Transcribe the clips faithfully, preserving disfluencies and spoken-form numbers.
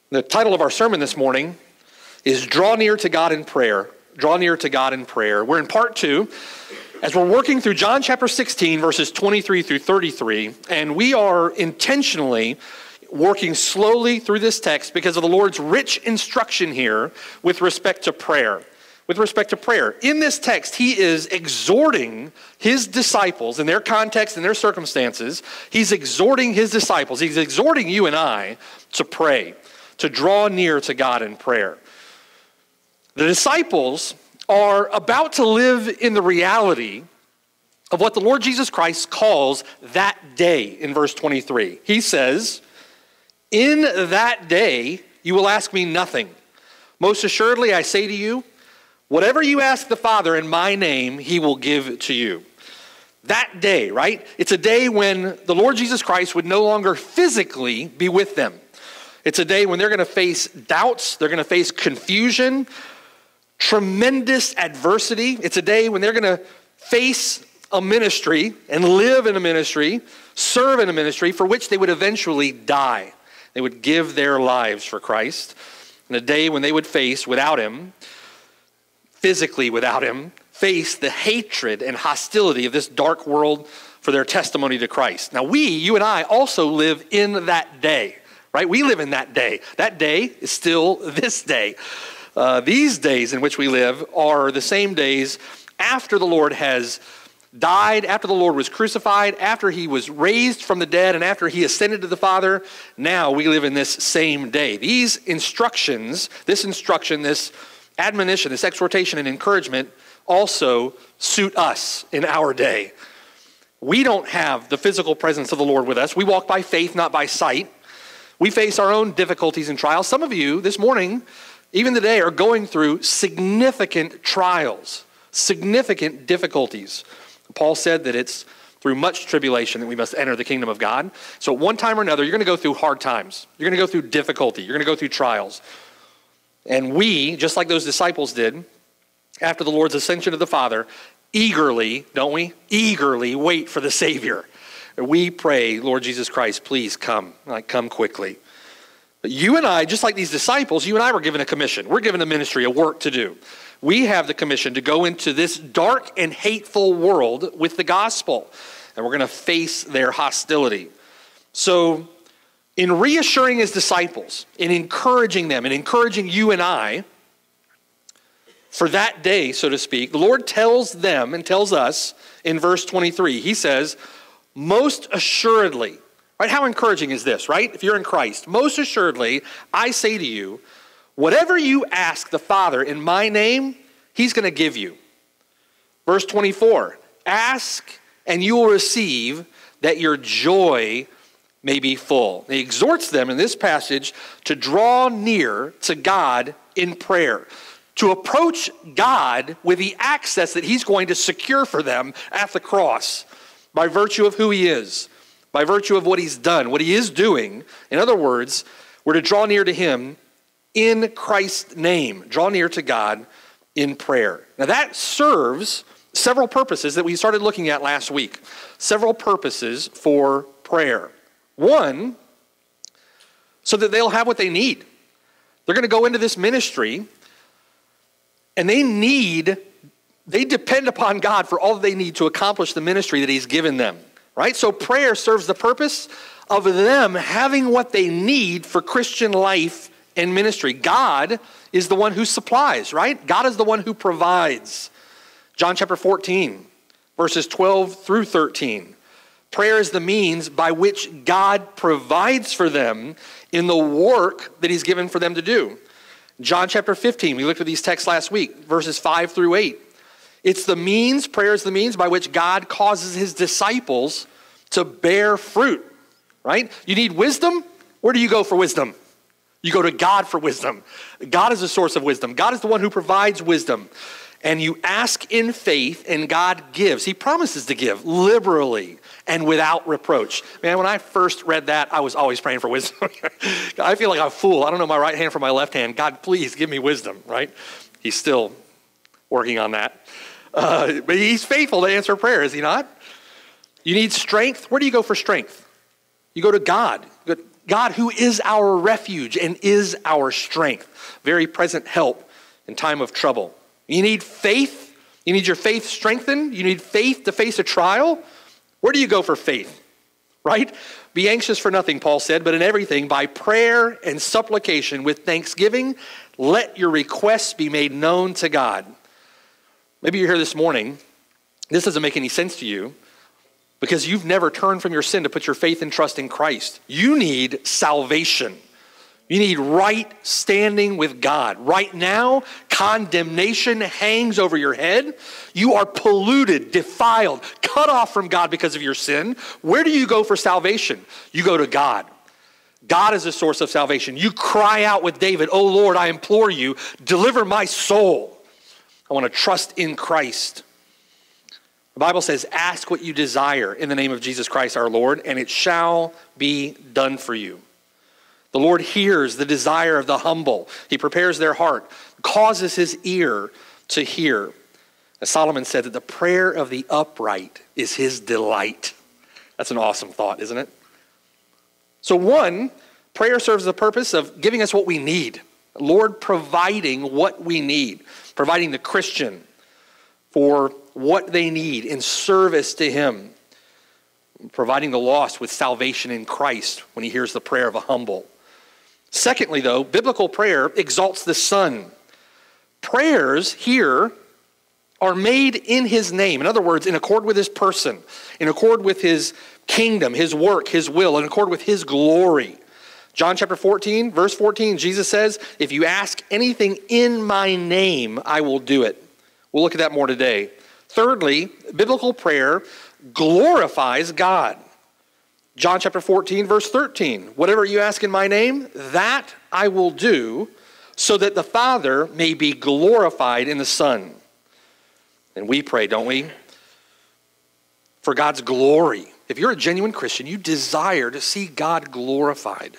The title of our sermon this morning is Draw Near to God in Prayer. Draw Near to God in Prayer. We're in part two as we're working through John chapter sixteen, verses twenty-three through thirty-three, and we are intentionally working slowly through this text because of the Lord's rich instruction here with respect to prayer. With respect to prayer. In this text, he is exhorting his disciples in their context and their circumstances. He's exhorting his disciples. He's exhorting you and I to pray, to draw near to God in prayer. The disciples are about to live in the reality of what the Lord Jesus Christ calls that day in verse twenty-three. He says, "In that day you will ask me nothing. Most assuredly I say to you, whatever you ask the Father in my name, he will give to you." That day, right? It's a day when the Lord Jesus Christ would no longer physically be with them. It's a day when they're going to face doubts, they're going to face confusion, tremendous adversity. It's a day when they're going to face a ministry and live in a ministry, serve in a ministry for which they would eventually die. They would give their lives for Christ. And a day when they would face, without him, physically without him, face the hatred and hostility of this dark world for their testimony to Christ. Now we, you and I, also live in that day, right? We live in that day. That day is still this day. Uh, these days in which we live are the same days after the Lord has died, after the Lord was crucified, after he was raised from the dead, and after he ascended to the Father. Now we live in this same day. These instructions, this instruction, this admonition, this exhortation and encouragement also suit us in our day. We don't have the physical presence of the Lord with us. We walk by faith, not by sight. We face our own difficulties and trials. Some of you this morning, even today, are going through significant trials, significant difficulties. Paul said that it's through much tribulation that we must enter the kingdom of God. So at one time or another, you're going to go through hard times. You're going to go through difficulty. You're going to go through trials. And we, just like those disciples did, after the Lord's ascension to the Father, eagerly, don't we? Eagerly wait for the Savior. We pray, Lord Jesus Christ, please come. Like, come quickly. But you and I, just like these disciples, you and I were given a commission. We're given a ministry, a work to do. We have the commission to go into this dark and hateful world with the gospel. And we're going to face their hostility. So, in reassuring his disciples, in encouraging them, and encouraging you and I, for that day, so to speak, the Lord tells them and tells us in verse twenty-three, he says, most assuredly, right? How encouraging is this, right? If you're in Christ, most assuredly, I say to you, whatever you ask the Father in my name, he's going to give you. Verse twenty-four, ask and you will receive that your joy may be full. He exhorts them in this passage to draw near to God in prayer, to approach God with the access that he's going to secure for them at the cross by virtue of who he is, by virtue of what he's done, what he is doing. In other words, we're to draw near to him in Christ's name, draw near to God in prayer. Now that serves several purposes that we started looking at last week, several purposes for prayer. One, so that they'll have what they need. They're going to go into this ministry and they need, they depend upon God for all they need to accomplish the ministry that he's given them, right? So prayer serves the purpose of them having what they need for Christian life and ministry. God is the one who supplies, right? God is the one who provides. John chapter fourteen, verses twelve through thirteen. Prayer is the means by which God provides for them in the work that he's given for them to do. John chapter fifteen, we looked at these texts last week, verses five through eight. It's the means, prayer is the means by which God causes his disciples to bear fruit, right? You need wisdom? Where do you go for wisdom? You go to God for wisdom. God is the source of wisdom. God is the one who provides wisdom. And you ask in faith and God gives. He promises to give liberally and without reproach. Man, when I first read that, I was always praying for wisdom. I feel like I'm a fool. I don't know my right hand from my left hand. God, please give me wisdom, right? He's still working on that. Uh, but he's faithful to answer prayer, is he not? You need strength. Where do you go for strength? You go to God. God who is our refuge and is our strength, very present help in time of trouble. You need faith. You need your faith strengthened. You need faith to face a trial. Where do you go for faith? Right? Be anxious for nothing, Paul said, but in everything, by prayer and supplication with thanksgiving, let your requests be made known to God. Maybe you're here this morning. This doesn't make any sense to you because you've never turned from your sin to put your faith and trust in Christ. You need salvation. You need right standing with God. Right now, condemnation hangs over your head. You are polluted, defiled, cut off from God because of your sin. Where do you go for salvation? You go to God. God is the source of salvation. You cry out with David, "Oh Lord, I implore you, deliver my soul. I want to trust in Christ." The Bible says, ask what you desire in the name of Jesus Christ our Lord, and it shall be done for you. The Lord hears the desire of the humble. He prepares their heart, causes his ear to hear. As Solomon said, that the prayer of the upright is his delight. That's an awesome thought, isn't it? So one, prayer serves the purpose of giving us what we need. Lord providing what we need, providing the Christian for what they need in service to him, providing the lost with salvation in Christ when he hears the prayer of a humble. Secondly, though, biblical prayer exalts the Son. Prayers here are made in his name. In other words, in accord with his person, in accord with his kingdom, his work, his will, in accord with his glory. John chapter fourteen, verse fourteen, Jesus says, if you ask anything in my name, I will do it. We'll look at that more today. Thirdly, biblical prayer glorifies God. John chapter fourteen, verse thirteen, whatever you ask in my name, that I will do, so that the Father may be glorified in the Son. And we pray, don't we? For God's glory. If you're a genuine Christian, you desire to see God glorified.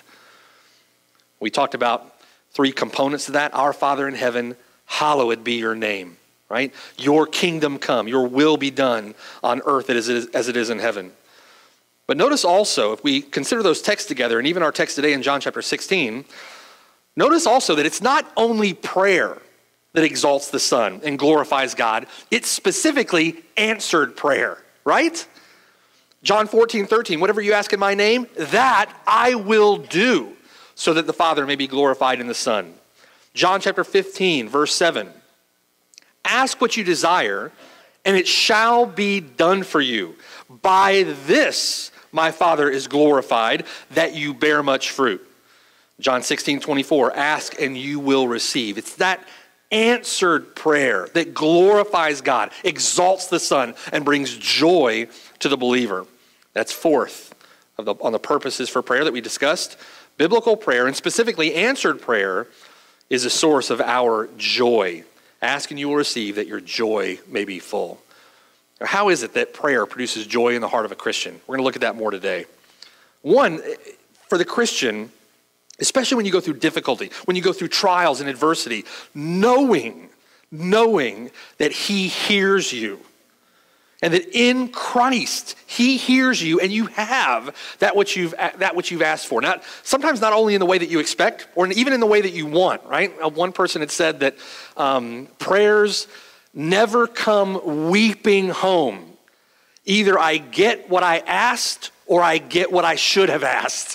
We talked about three components to that. Our Father in heaven, hallowed be your name, right? Your kingdom come, your will be done on earth as it is, as it is in heaven. But notice also, if we consider those texts together, and even our text today in John chapter sixteen, notice also that it's not only prayer that exalts the Son and glorifies God, it's specifically answered prayer, right? John fourteen, thirteen, whatever you ask in my name, that I will do, so that the Father may be glorified in the Son. John chapter fifteen, verse seven, ask what you desire, and it shall be done for you. By this my Father is glorified, that you bear much fruit. John sixteen, twenty-four, ask and you will receive. It's that answered prayer that glorifies God, exalts the Son, and brings joy to the believer. That's fourth of the, on the purposes for prayer that we discussed. Biblical prayer, and specifically answered prayer, is a source of our joy. Ask and you will receive, that your joy may be full. Now, how is it that prayer produces joy in the heart of a Christian? We're going to look at that more today. One, for the Christian, especially when you go through difficulty, when you go through trials and adversity, knowing, knowing that he hears you, and that in Christ he hears you, and you have that which you've that which you've asked for. Not sometimes not only in the way that you expect, or even in the way that you want. Right? One person had said that um, prayers never come weeping home. Either I get what I asked, or I get what I should have asked.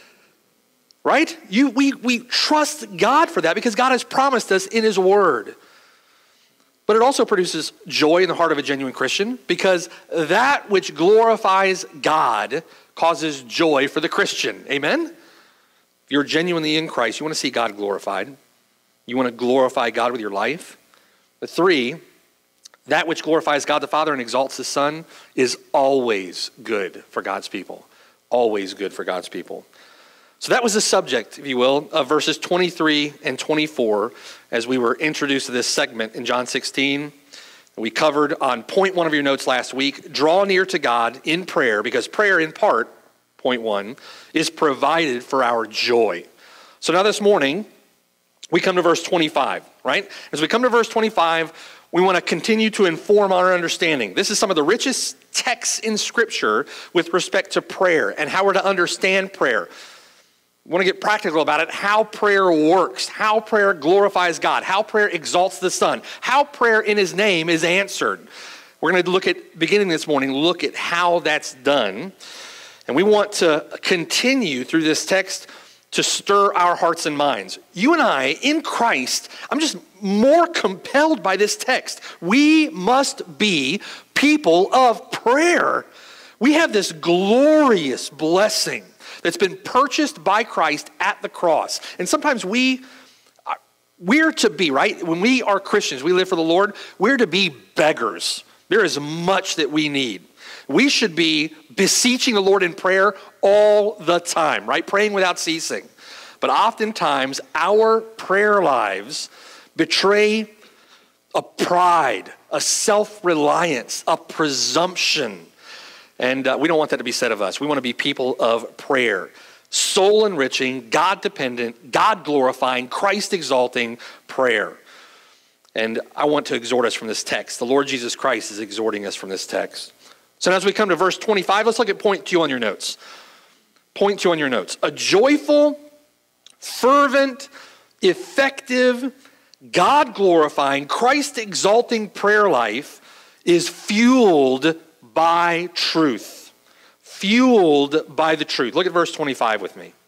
Right? You, we, we trust God for that because God has promised us in his word. But it also produces joy in the heart of a genuine Christian because that which glorifies God causes joy for the Christian. Amen? If you're genuinely in Christ, you want to see God glorified. You want to glorify God with your life. But three, that which glorifies God the Father and exalts the Son is always good for God's people. Always good for God's people. So that was the subject, if you will, of verses twenty-three and twenty-four as we were introduced to this segment in John sixteen. We covered on point one of your notes last week, draw near to God in prayer, because prayer in part, point one, is provided for our joy. So now this morning, we come to verse twenty-five, right? As we come to verse twenty-five, we want to continue to inform our understanding. This is some of the richest texts in Scripture with respect to prayer and how we're to understand prayer. want to get practical about it, how prayer works, how prayer glorifies God, how prayer exalts the Son, how prayer in his name is answered. We're going to look at, beginning this morning, look at how that's done. And we want to continue through this text to stir our hearts and minds. You and I, in Christ, I'm just more compelled by this text. We must be people of prayer. We have this glorious blessing that's been purchased by Christ at the cross. And sometimes we, we're to be, right? When we are Christians, we live for the Lord, we're to be beggars. There is much that we need. We should be beseeching the Lord in prayer all the time, right? Praying without ceasing. But oftentimes, our prayer lives betray a pride, a self-reliance, a presumption. And uh, we don't want that to be said of us. We want to be people of prayer. Soul-enriching, God-dependent, God-glorifying, Christ-exalting prayer. And I want to exhort us from this text. The Lord Jesus Christ is exhorting us from this text. So now as we come to verse twenty-five, let's look at point two on your notes. Point two on your notes. A joyful, fervent, effective, God-glorifying, Christ-exalting prayer life is fueled by truth. Fueled by the truth. Look at verse twenty-five with me.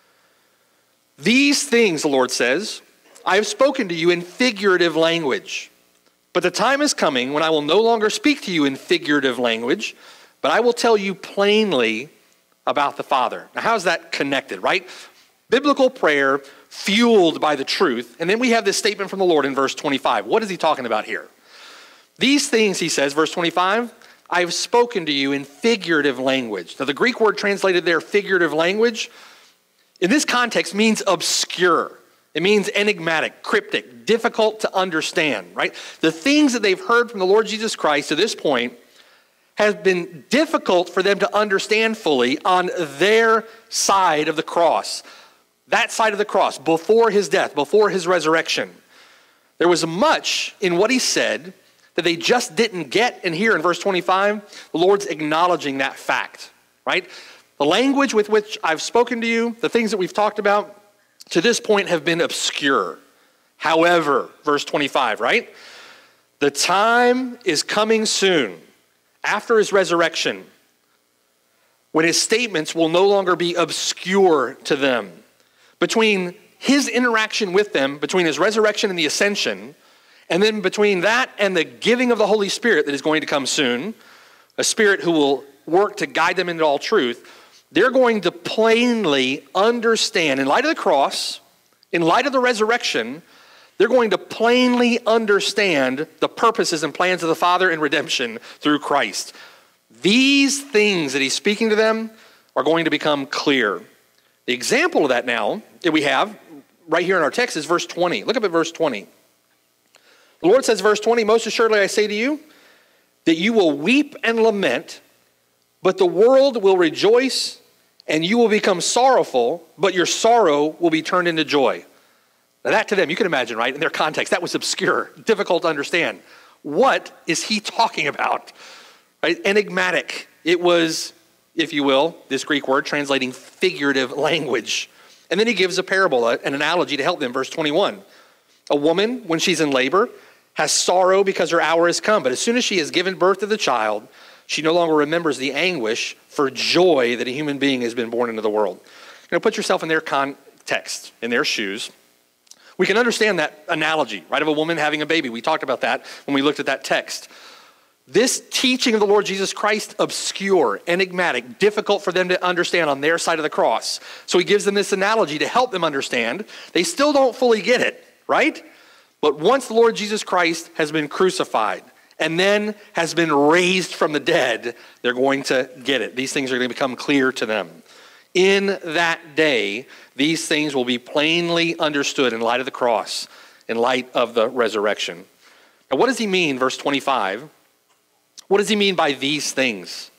These things, the Lord says, I have spoken to you in figurative language. But the time is coming when I will no longer speak to you in figurative language, but I will tell you plainly about the Father. Now, how's that connected, right? Biblical prayer fueled by the truth. And then we have this statement from the Lord in verse twenty-five. What is he talking about here? These things, he says, verse twenty-five, I have spoken to you in figurative language. Now, the Greek word translated there, figurative language, in this context means obscure. It means enigmatic, cryptic, difficult to understand, right? The things that they've heard from the Lord Jesus Christ to this point have been difficult for them to understand fully on their side of the cross. That side of the cross, before his death, before his resurrection. There was much in what he said that they just didn't get. And here in verse twenty-five, the Lord's acknowledging that fact, right? The language with which I've spoken to you, the things that we've talked about, to this point have been obscure. However, verse twenty-five, right? The time is coming soon, after his resurrection, when his statements will no longer be obscure to them. Between his interaction with them, between his resurrection and the ascension, and then between that and the giving of the Holy Spirit that is going to come soon, a Spirit who will work to guide them into all truth, they're going to plainly understand, in light of the cross, in light of the resurrection, they're going to plainly understand the purposes and plans of the Father in redemption through Christ. These things that he's speaking to them are going to become clear. The example of that now that we have right here in our text is verse twenty. Look up at verse twenty. The Lord says, verse twenty, most assuredly I say to you that you will weep and lament, but the world will rejoice, and you will become sorrowful, but your sorrow will be turned into joy. Now that to them, you can imagine, right? In their context, that was obscure, difficult to understand. What is he talking about? Right? Enigmatic. It was, if you will, this Greek word translating figurative language. And then he gives a parable, an analogy to help them. Verse twenty-one. A woman, when she's in labor, has sorrow because her hour has come. But as soon as she has given birth to the child, she no longer remembers the anguish for joy that a human being has been born into the world. You know, put yourself in their context, in their shoes. We can understand that analogy, right, of a woman having a baby. We talked about that when we looked at that text. This teaching of the Lord Jesus Christ, obscure, enigmatic, difficult for them to understand on their side of the cross. So he gives them this analogy to help them understand. They still don't fully get it, right? But once the Lord Jesus Christ has been crucified and then has been raised from the dead, they're going to get it. These things are going to become clear to them. In that day, these things will be plainly understood in light of the cross, in light of the resurrection. Now, what does he mean, verse twenty-five? What does he mean by these things?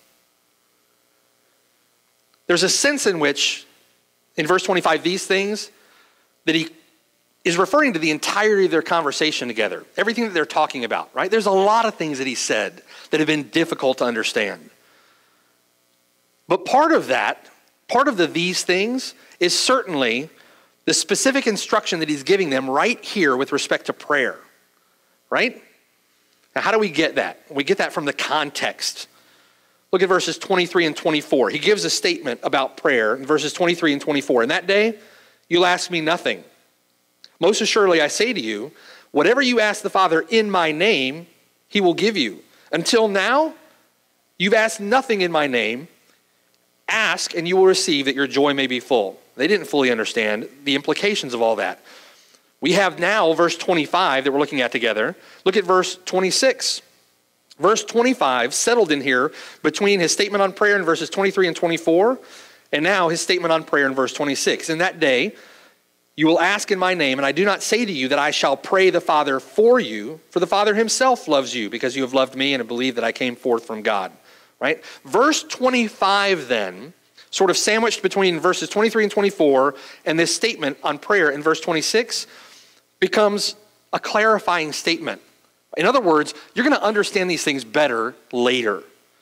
There's a sense in which, in verse twenty-five, these things, that he is referring to the entirety of their conversation together. Everything that they're talking about, right? There's a lot of things that he said that have been difficult to understand. But part of that Part of the these things is certainly the specific instruction that he's giving them right here with respect to prayer, right? Now, how do we get that? We get that from the context. Look at verses twenty-three and twenty-four. He gives a statement about prayer in verses twenty-three and twenty-four. In that day, you'll ask me nothing. Most assuredly, I say to you, whatever you ask the Father in my name, he will give you. Until now, you've asked nothing in my name. Ask, and you will receive, that your joy may be full. They didn't fully understand the implications of all that. We have now verse twenty-five that we're looking at together. Look at verse twenty-six. Verse twenty-five settled in here between his statement on prayer in verses twenty-three and twenty-four, and now his statement on prayer in verse twenty-six. In that day, you will ask in my name, and I do not say to you that I shall pray the Father for you, for the Father himself loves you, because you have loved me and have believed that I came forth from God. Right? Verse twenty-five then, sort of sandwiched between verses twenty-three and twenty-four, and this statement on prayer in verse twenty-six, becomes a clarifying statement. In other words, you're going to understand these things better later.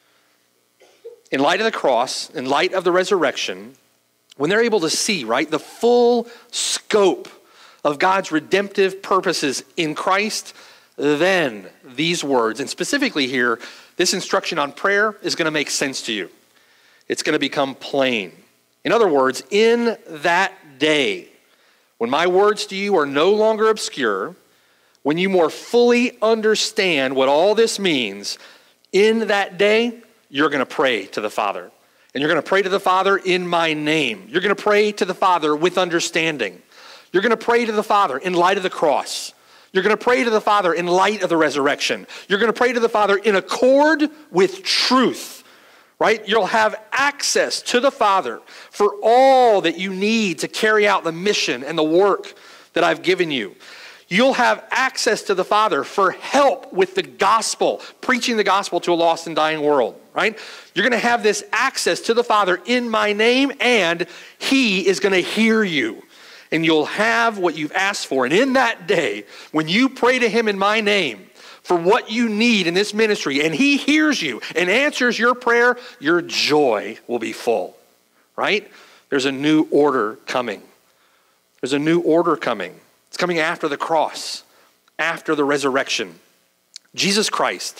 In light of the cross, in light of the resurrection, when they're able to see, right, the full scope of God's redemptive purposes in Christ, then these words, and specifically here, this instruction on prayer is going to make sense to you. It's going to become plain. In other words, in that day, when my words to you are no longer obscure, when you more fully understand what all this means, in that day, you're going to pray to the Father. And you're going to pray to the Father in my name. You're going to pray to the Father with understanding. You're going to pray to the Father in light of the cross. You're going to pray to the Father in light of the resurrection. You're going to pray to the Father in accord with truth, right? You'll have access to the Father for all that you need to carry out the mission and the work that I've given you. You'll have access to the Father for help with the gospel, preaching the gospel to a lost and dying world, right? You're going to have this access to the Father in my name, and he is going to hear you. And you'll have what you've asked for. And in that day, when you pray to him in my name for what you need in this ministry, and he hears you and answers your prayer, your joy will be full, right? There's a new order coming. There's a new order coming. It's coming after the cross, after the resurrection. Jesus Christ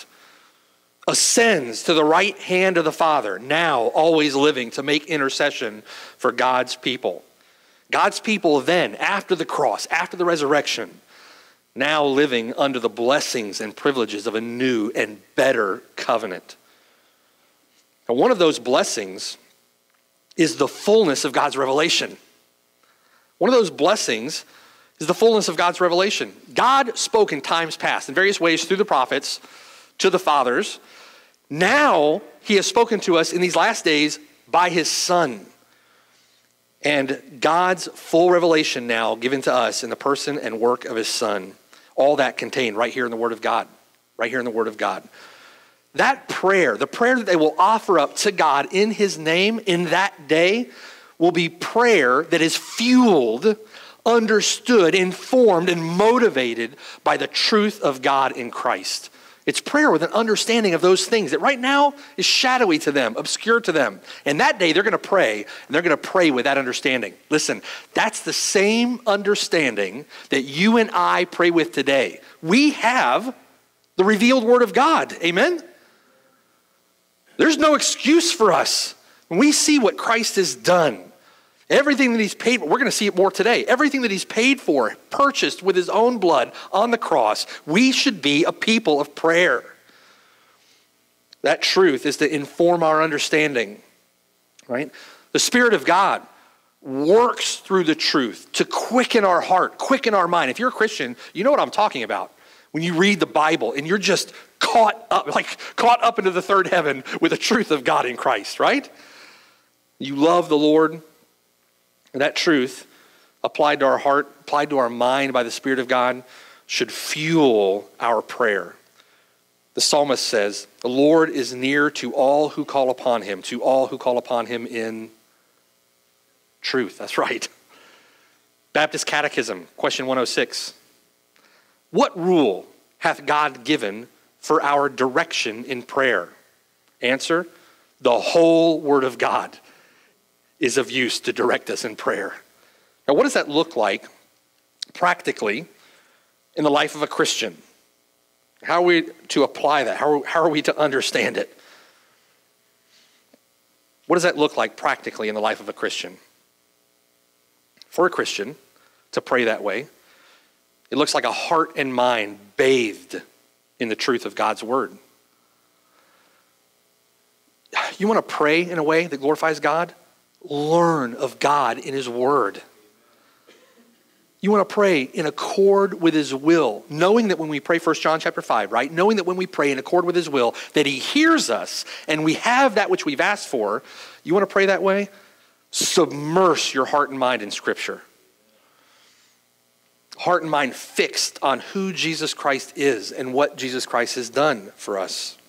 ascends to the right hand of the Father, now always living to make intercession for God's people. God's people then, after the cross, after the resurrection, now living under the blessings and privileges of a new and better covenant. Now, one of those blessings is the fullness of God's revelation. One of those blessings is the fullness of God's revelation. God spoke in times past in various ways through the prophets to the fathers. Now he has spoken to us in these last days by his Son. And God's full revelation now given to us in the person and work of his Son. All that contained right here in the Word of God. Right here in the Word of God. That prayer, the prayer that they will offer up to God in his name in that day, will be prayer that is fueled, understood, informed, and motivated by the truth of God in Christ. It's prayer with an understanding of those things that right now is shadowy to them, obscure to them. And that day they're going to pray, and they're going to pray with that understanding. Listen, that's the same understanding that you and I pray with today. We have the revealed Word of God. Amen? There's no excuse for us. When we see what Christ has done, everything that he's paid for, we're going to see it more today. Everything that he's paid for, purchased with his own blood on the cross, we should be a people of prayer. That truth is to inform our understanding, right? The Spirit of God works through the truth to quicken our heart, quicken our mind. If you're a Christian, you know what I'm talking about. When you read the Bible and you're just caught up, like caught up into the third heaven with the truth of God in Christ, right? You love the Lord. And that truth, applied to our heart, applied to our mind by the Spirit of God, should fuel our prayer. The psalmist says, the Lord is near to all who call upon him, to all who call upon him in truth. That's right. Baptist Catechism, question one oh six. What rule hath God given for our direction in prayer? Answer, the whole Word of God. is of use to direct us in prayer. Now, what does that look like practically in the life of a Christian? How are we to apply that? How are, how are we to understand it? What does that look like practically in the life of a Christian? For a Christian to pray that way, it looks like a heart and mind bathed in the truth of God's word. You want to pray in a way that glorifies God? Learn of God in his word. You want to pray in accord with his will, knowing that when we pray, First John chapter five, right? Knowing that when we pray in accord with his will, that he hears us and we have that which we've asked for. You want to pray that way? Submerge your heart and mind in Scripture. Heart and mind fixed on who Jesus Christ is and what Jesus Christ has done for us.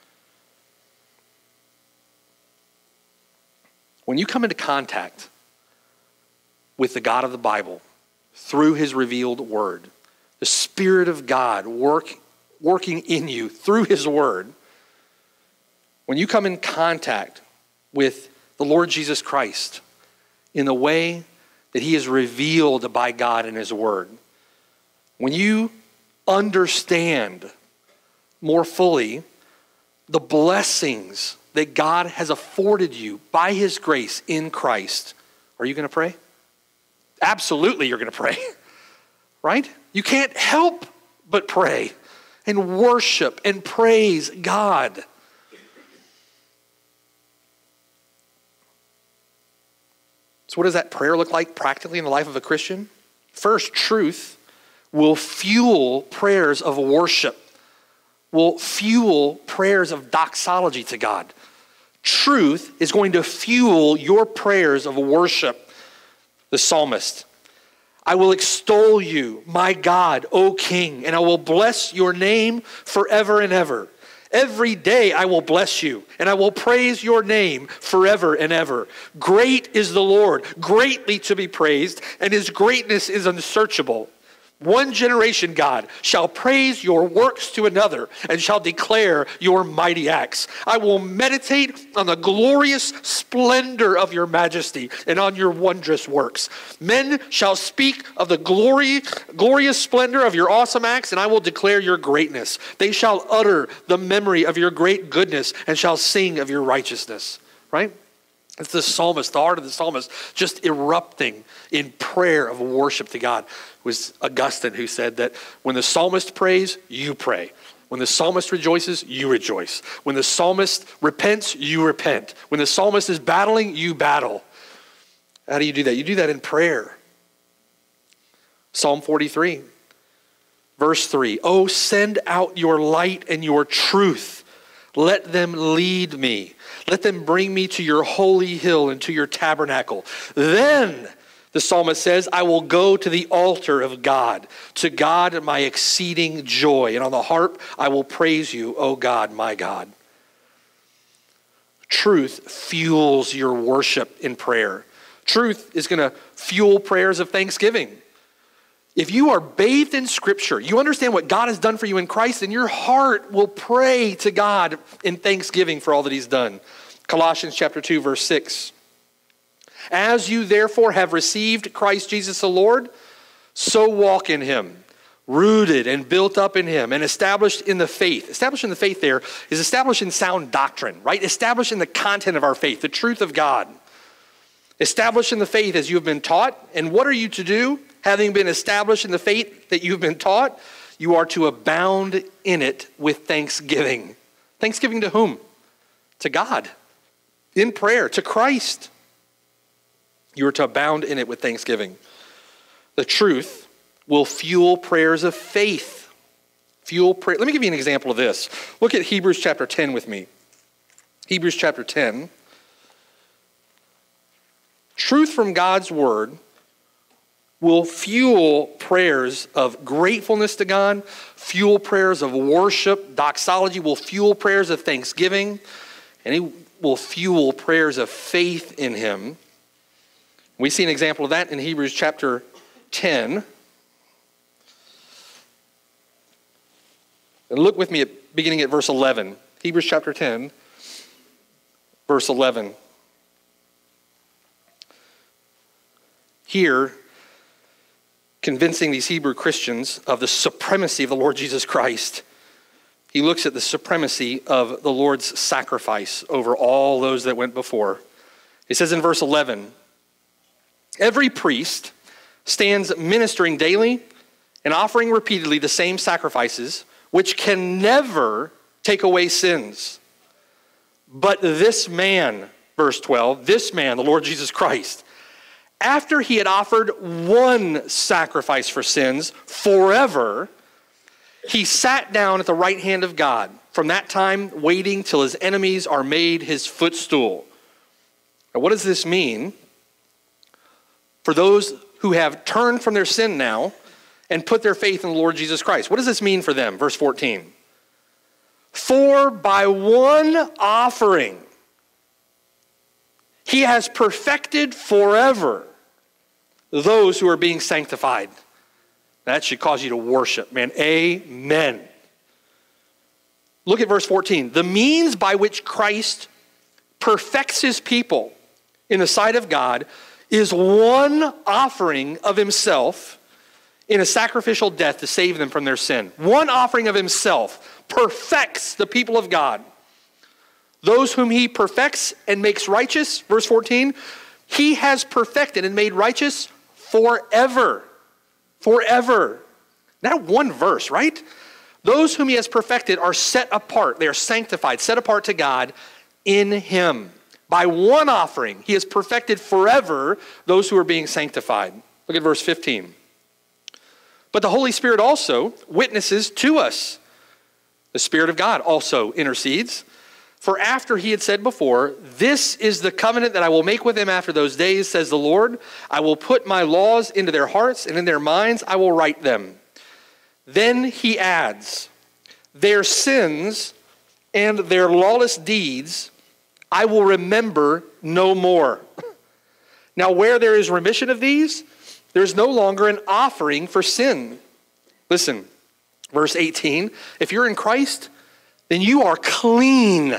When you come into contact with the God of the Bible through his revealed word, the Spirit of God work, working in you through his word, when you come in contact with the Lord Jesus Christ in the way that he is revealed by God in his word, when you understand more fully the blessings that God has afforded you by his grace in Christ, are you going to pray? Absolutely you're going to pray, right? You can't help but pray and worship and praise God. So what does that prayer look like practically in the life of a Christian? First, truth will fuel prayers of worship, will fuel prayers of doxology to God. Truth is going to fuel your prayers of worship. The psalmist, I will extol you, my God, O King, and I will bless your name forever and ever. Every day I will bless you, and I will praise your name forever and ever. Great is the Lord, greatly to be praised, and his greatness is unsearchable. One generation, God, shall praise your works to another and shall declare your mighty acts. I will meditate on the glorious splendor of your majesty and on your wondrous works. Men shall speak of the glory, glorious splendor of your awesome acts, and I will declare your greatness. They shall utter the memory of your great goodness and shall sing of your righteousness. Right? It's the psalmist, the heart of the psalmist, just erupting in prayer of worship to God. It was Augustine who said that when the psalmist prays, you pray. When the psalmist rejoices, you rejoice. When the psalmist repents, you repent. When the psalmist is battling, you battle. How do you do that? You do that in prayer. Psalm forty-three, verse three. Oh, send out your light and your truth. Let them lead me. Let them bring me to your holy hill and to your tabernacle. Then, the psalmist says, I will go to the altar of God, to God my exceeding joy. And on the harp, I will praise you, O God, my God. Truth fuels your worship in prayer. Truth is going to fuel prayers of thanksgiving. If you are bathed in Scripture, you understand what God has done for you in Christ, and your heart will pray to God in thanksgiving for all that he's done. Colossians chapter two, verse six. As you therefore have received Christ Jesus the Lord, so walk in him, rooted and built up in him and established in the faith. Established in the faith there is established in sound doctrine, right? Established in the content of our faith, the truth of God. Established in the faith as you have been taught. And what are you to do? Having been established in the faith that you've been taught, you are to abound in it with thanksgiving. Thanksgiving to whom? To God. In prayer, to Christ. You are to abound in it with thanksgiving. The truth will fuel prayers of faith. Fuel prayer. Let me give you an example of this. Look at Hebrews chapter ten with me. Hebrews chapter ten. Truth from God's word will fuel prayers of gratefulness to God, fuel prayers of worship. Doxology will fuel prayers of thanksgiving, and it will fuel prayers of faith in him. We see an example of that in Hebrews chapter ten. And look with me at beginning at verse eleven. Hebrews chapter ten, verse eleven. here convincing these Hebrew Christians of the supremacy of the Lord Jesus Christ, he looks at the supremacy of the Lord's sacrifice over all those that went before. He says in verse eleven, every priest stands ministering daily and offering repeatedly the same sacrifices, which can never take away sins. But this man, verse twelve, this man, the Lord Jesus Christ, after he had offered one sacrifice for sins forever, he sat down at the right hand of God, from that time waiting till his enemies are made his footstool. Now, what does this mean for those who have turned from their sin now and put their faith in the Lord Jesus Christ? What does this mean for them? Verse fourteen. For by one offering, he has perfected forever those who are being sanctified. That should cause you to worship, man. Amen. Look at verse fourteen. The means by which Christ perfects his people in the sight of God is one offering of himself in a sacrificial death to save them from their sin. One offering of himself perfects the people of God. Those whom he perfects and makes righteous, verse fourteen, he has perfected and made righteous forever. Forever. Not one verse, right? Those whom he has perfected are set apart. They are sanctified, set apart to God in him. By one offering, he has perfected forever those who are being sanctified. Look at verse fifteen. But the Holy Spirit also witnesses to us. The Spirit of God also intercedes. For after he had said before, this is the covenant that I will make with them after those days, says the Lord. I will put my laws into their hearts, and in their minds I will write them. Then he adds, their sins and their lawless deeds I will remember no more. Now where there is remission of these, there is no longer an offering for sin. Listen, verse eighteen, if you're in Christ, then you are clean.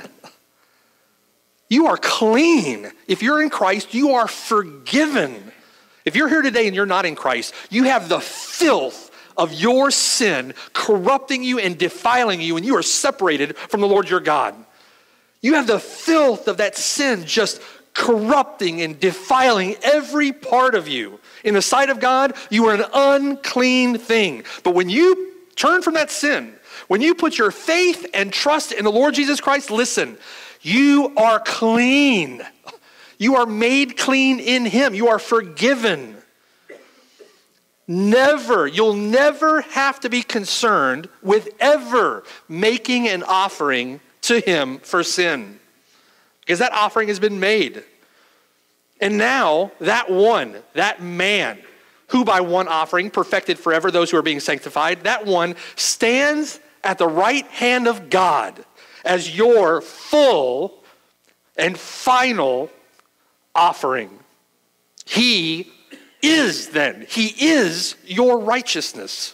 You are clean. If you're in Christ, you are forgiven. If you're here today and you're not in Christ, you have the filth of your sin corrupting you and defiling you, and you are separated from the Lord your God. You have the filth of that sin just corrupting and defiling every part of you. In the sight of God, you are an unclean thing. But when you turn from that sin, when you put your faith and trust in the Lord Jesus Christ, listen, you are clean. You are made clean in him. You are forgiven. Never, you'll never have to be concerned with ever making an offering to him for sin, because that offering has been made. And now that one, that man, who by one offering perfected forever those who are being sanctified, that one stands at the right hand of God as your full and final offering. He is then, he is your righteousness.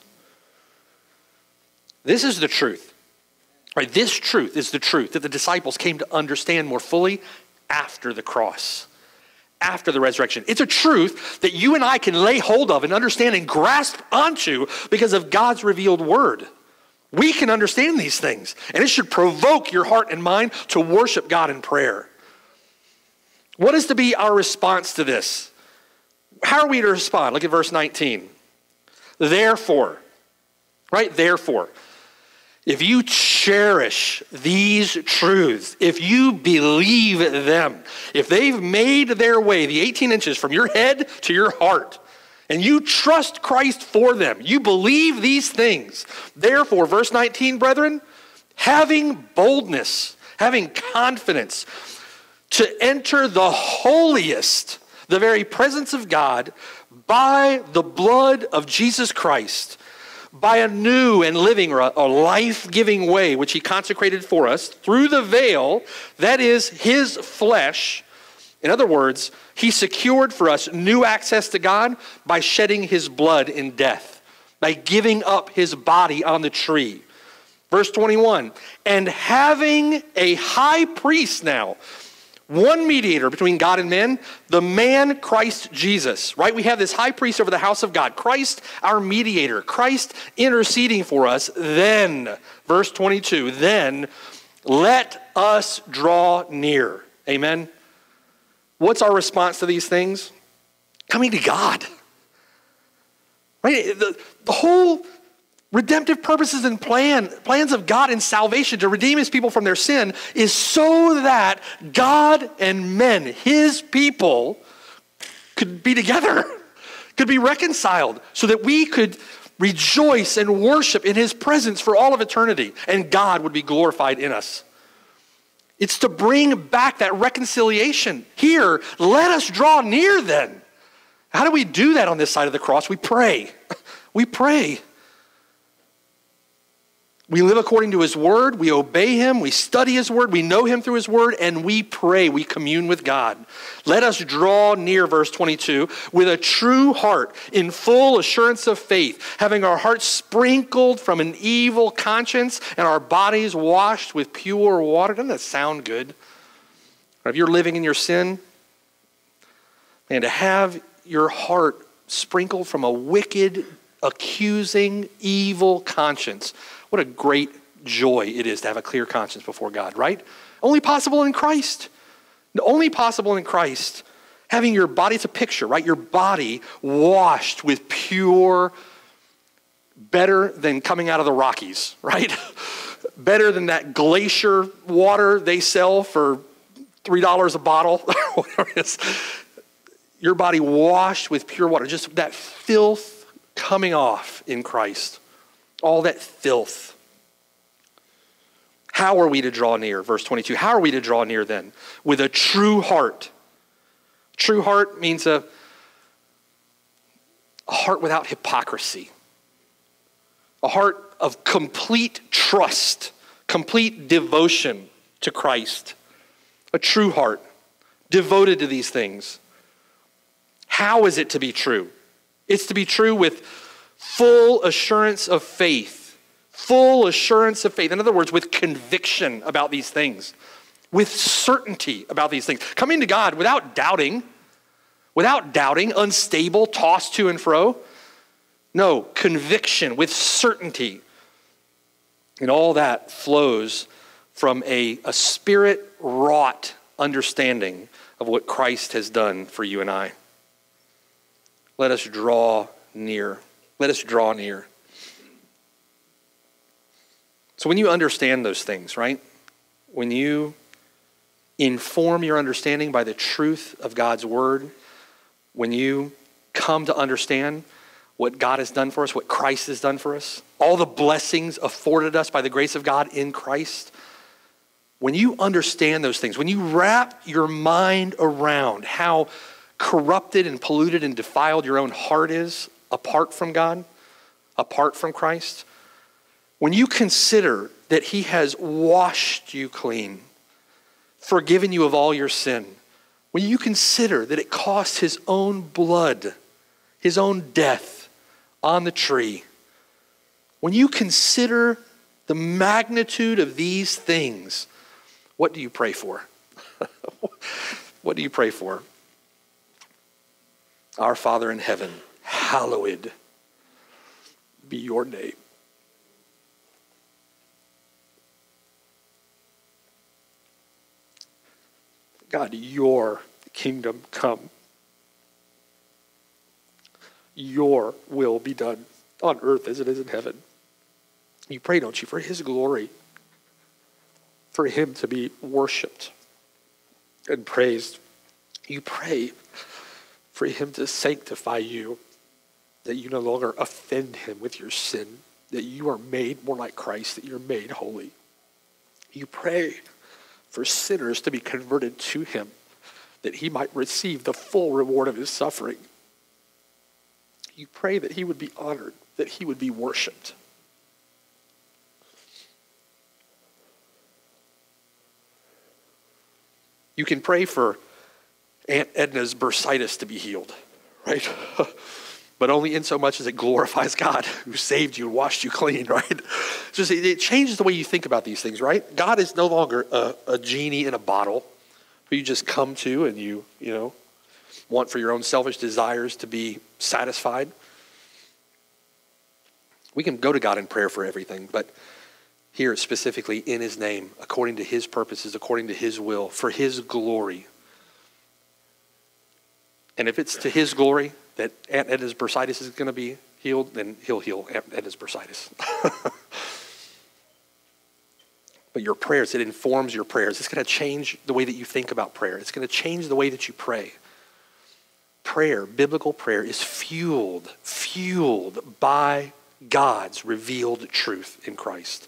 This is the truth. Right, this truth is the truth that the disciples came to understand more fully after the cross, after the resurrection. It's a truth that you and I can lay hold of and understand and grasp onto because of God's revealed word. We can understand these things, and it should provoke your heart and mind to worship God in prayer. What is to be our response to this? How are we to respond? Look at verse nineteen. Therefore, right, therefore, if you cherish these truths, if you believe them, if they've made their way the eighteen inches from your head to your heart, and you trust Christ for them, you believe these things. Therefore, verse nineteen, brethren, having boldness, having confidence to enter the holiest, the very presence of God, by the blood of Jesus Christ, by a new and living, or a life-giving way, which he consecrated for us through the veil, that is his flesh. In other words, he secured for us new access to God by shedding his blood in death, by giving up his body on the tree. Verse twenty-one, and having a high priest now One mediator between God and men, the man Christ Jesus, right? We have this high priest over the house of God, Christ our mediator, Christ interceding for us. Then, verse twenty-two, then let us draw near. Amen. What's our response to these things? Coming to God. Right? The, the whole redemptive purposes and plan, plans of God in salvation to redeem his people from their sin is so that God and men, his people, could be together, could be reconciled, so that we could rejoice and worship in his presence for all of eternity, and God would be glorified in us. It's to bring back that reconciliation. Here, let us draw near then. How do we do that on this side of the cross? We pray. We pray. We live according to his word, we obey him, we study his word, we know him through his word, and we pray, we commune with God. Let us draw near, verse twenty-two, with a true heart, in full assurance of faith, having our hearts sprinkled from an evil conscience and our bodies washed with pure water. Doesn't that sound good? If you're living in your sin, and to have your heart sprinkled from a wicked, accusing, evil conscience. What a great joy it is to have a clear conscience before God, right? Only possible in Christ. Only possible in Christ. Having your body, it's a picture, right? Your body washed with pure, better than coming out of the Rockies, right? Better than that glacier water they sell for three dollars a bottle, whatever it is. Your body washed with pure water, just that filth coming off in Christ. All that filth. How are we to draw near? Verse twenty-two. How are we to draw near then? With a true heart. True heart means a, a heart without hypocrisy. A heart of complete trust, complete devotion to Christ. A true heart, devoted to these things. How is it to be true? It's to be true with full assurance of faith. Full assurance of faith. In other words, with conviction about these things. With certainty about these things. Coming to God without doubting. Without doubting, unstable, tossed to and fro. No, conviction with certainty. And all that flows from a, a spirit-wrought understanding of what Christ has done for you and I. Let us draw near. Let us draw near. So when you understand those things, right? When you inform your understanding by the truth of God's word, when you come to understand what God has done for us, what Christ has done for us, all the blessings afforded us by the grace of God in Christ, when you understand those things, when you wrap your mind around how corrupted and polluted and defiled your own heart is apart from God, apart from Christ, when you consider that he has washed you clean, forgiven you of all your sin, when you consider that it cost his own blood, his own death on the tree, when you consider the magnitude of these things, what do you pray for? What do you pray for? Our Father in heaven, hallowed be your name. God, your kingdom come. Your will be done on earth as it is in heaven. You pray, don't you, for his glory, for him to be worshiped and praised. You pray for him to sanctify you, that you no longer offend him with your sin, that you are made more like Christ, that you're made holy. You pray for sinners to be converted to him, that he might receive the full reward of his suffering. You pray that he would be honored, that he would be worshiped. You can pray for Aunt Edna's bursitis to be healed, right? But only in so much as it glorifies God who saved you and washed you clean, right? Just it changes the way you think about these things, right? God is no longer a, a genie in a bottle who you just come to and you, you know, want for your own selfish desires to be satisfied. We can go to God in prayer for everything, but here specifically in his name, according to his purposes, according to his will, for his glory. And if it's to his glory that Aunt Edna's bursitis is going to be healed, then he'll heal Aunt Edna's bursitis. But your prayers, it informs your prayers. It's going to change the way that you think about prayer. It's going to change the way that you pray. Prayer, biblical prayer, is fueled, fueled by God's revealed truth in Christ.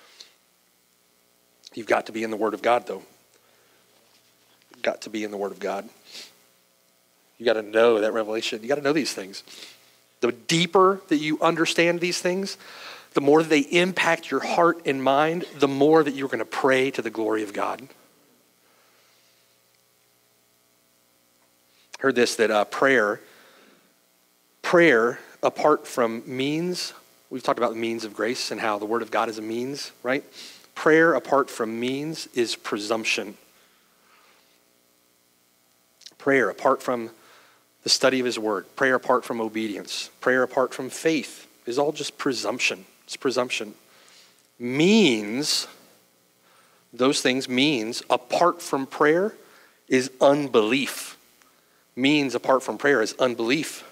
You've got to be in the Word of God, though. You've got to be in the Word of God. You got to know that revelation. You got to know these things. The deeper that you understand these things, the more that they impact your heart and mind, the more that you're going to pray to the glory of God. I heard this, that uh, prayer, prayer apart from means, we've talked about the means of grace and how the Word of God is a means, right? Prayer apart from means is presumption. Prayer apart from the study of his word, prayer apart from obedience, prayer apart from faith is all just presumption. It's presumption. Means, those things, means apart from prayer is unbelief. Means apart from prayer is unbelief.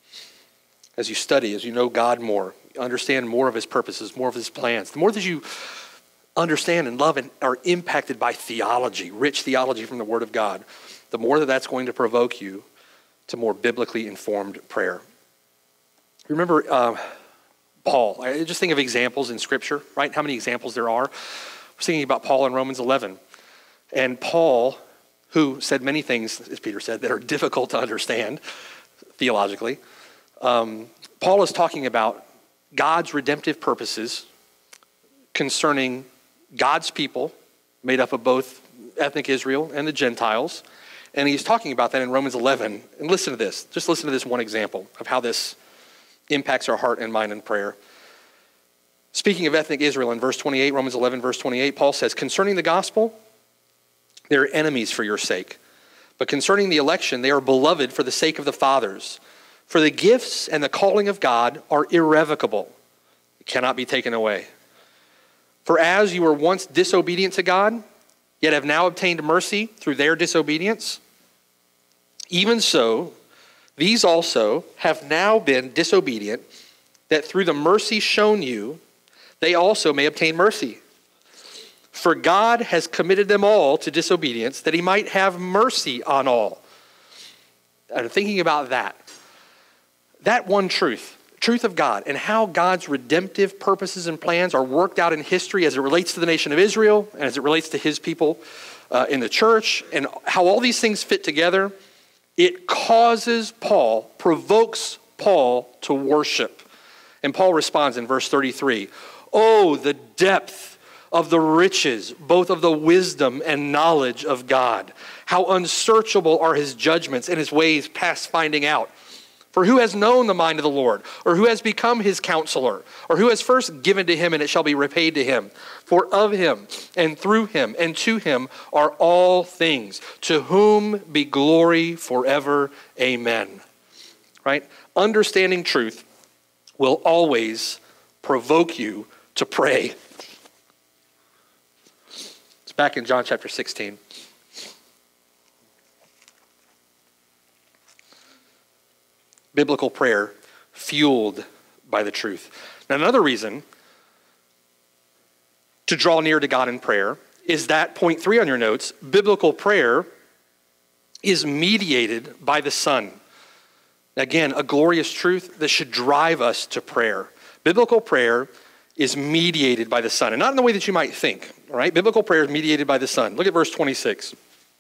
As you study, as you know God more, understand more of his purposes, more of his plans, the more that you understand and love and are impacted by theology, rich theology from the Word of God, the more that that's going to provoke you to more biblically informed prayer. Remember uh, Paul. I just think of examples in Scripture, right? How many examples there are. I was thinking about Paul in Romans eleven. And Paul, who said many things, as Peter said, that are difficult to understand theologically. Um, Paul is talking about God's redemptive purposes concerning God's people, made up of both ethnic Israel and the Gentiles. And he's talking about that in Romans eleven. And listen to this. Just listen to this one example of how this impacts our heart and mind in prayer. Speaking of ethnic Israel in verse twenty-eight, Romans eleven, verse twenty-eight, Paul says, concerning the gospel, they are enemies for your sake. But concerning the election, they are beloved for the sake of the fathers. For the gifts and the calling of God are irrevocable. It cannot be taken away. For as you were once disobedient to God, yet have now obtained mercy through their disobedience, even so, these also have now been disobedient, that through the mercy shown you, they also may obtain mercy. For God has committed them all to disobedience, that he might have mercy on all. And thinking about that, that one truth, truth of God, and how God's redemptive purposes and plans are worked out in history as it relates to the nation of Israel, and as it relates to his people uh, in the church, and how all these things fit together, it causes Paul, provokes Paul to worship. And Paul responds in verse thirty-three, oh, the depth of the riches, both of the wisdom and knowledge of God. How unsearchable are his judgments and his ways past finding out. For who has known the mind of the Lord? Or who has become his counselor? Or who has first given to him, and it shall be repaid to him? For of him, and through him, and to him are all things, to whom be glory forever. Amen. Right? Understanding truth will always provoke you to pray. It's back in John chapter sixteen. Biblical prayer fueled by the truth. Now, another reason to draw near to God in prayer is that, point three on your notes, biblical prayer is mediated by the Son. Again, a glorious truth that should drive us to prayer. Biblical prayer is mediated by the Son, and not in the way that you might think, all right? Biblical prayer is mediated by the Son. Look at verse twenty-six.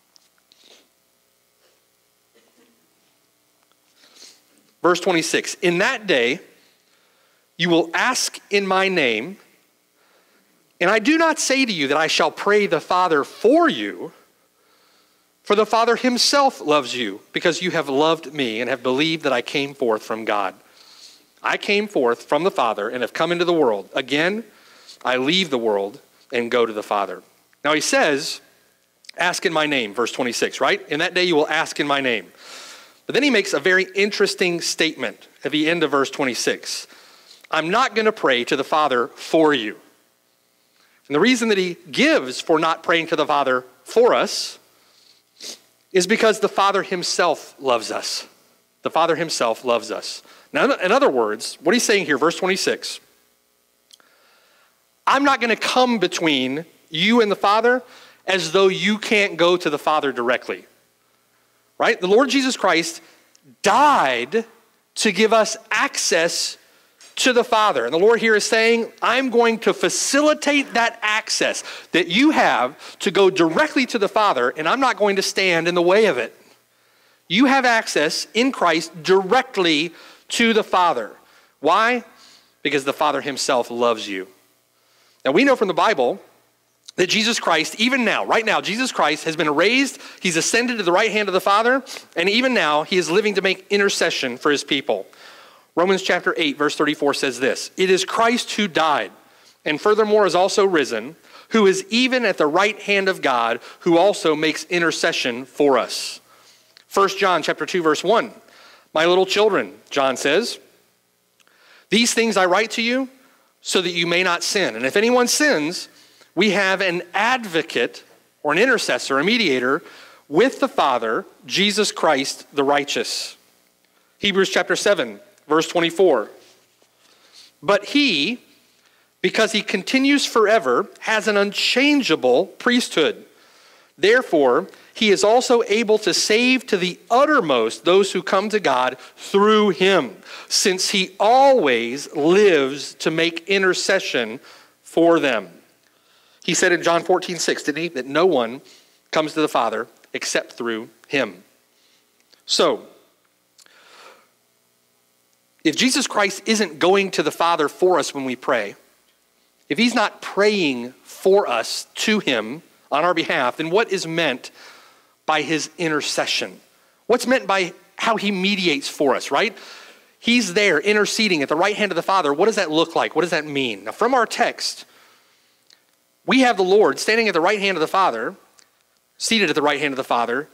Verse twenty-six, in that day you will ask in my name, and I do not say to you that I shall pray the Father for you, for the Father himself loves you, because you have loved me and have believed that I came forth from God. I came forth from the Father and have come into the world. Again, I leave the world and go to the Father. Now he says, Ask in my name, verse twenty-six, right? In that day you will ask in my name. But then he makes a very interesting statement at the end of verse twenty-six. I'm not going to pray to the Father for you. And the reason that he gives for not praying to the Father for us is because the Father himself loves us. The Father himself loves us. Now, in other words, what he's saying here, verse twenty-six, I'm not going to come between you and the Father as though you can't go to the Father directly. Right? The Lord Jesus Christ died to give us access to the Father. And the Lord here is saying, I'm going to facilitate that access that you have to go directly to the Father, and I'm not going to stand in the way of it. You have access in Christ directly to the Father. Why? Because the Father himself loves you. Now we know from the Bible that Jesus Christ, even now, right now, Jesus Christ has been raised, he's ascended to the right hand of the Father, and even now he is living to make intercession for his people. Romans chapter eight, verse thirty-four says this, it is Christ who died, and furthermore is also risen, who is even at the right hand of God, who also makes intercession for us. First John chapter two, verse one, my little children, John says, these things I write to you so that you may not sin. And if anyone sins, we have an advocate or an intercessor, a mediator, with the Father, Jesus Christ the righteous. Hebrews chapter seven, verse twenty-four. But he, because he continues forever, has an unchangeable priesthood. Therefore, he is also able to save to the uttermost those who come to God through him, since he always lives to make intercession for them. He said in John fourteen, six, didn't he? That no one comes to the Father except through him. So, if Jesus Christ isn't going to the Father for us when we pray, if he's not praying for us to him on our behalf, then what is meant by his intercession? What's meant by how he mediates for us, right? He's there interceding at the right hand of the Father. What does that look like? What does that mean? Now, from our text, we have the Lord standing at the right hand of the Father, seated at the right hand of the Father.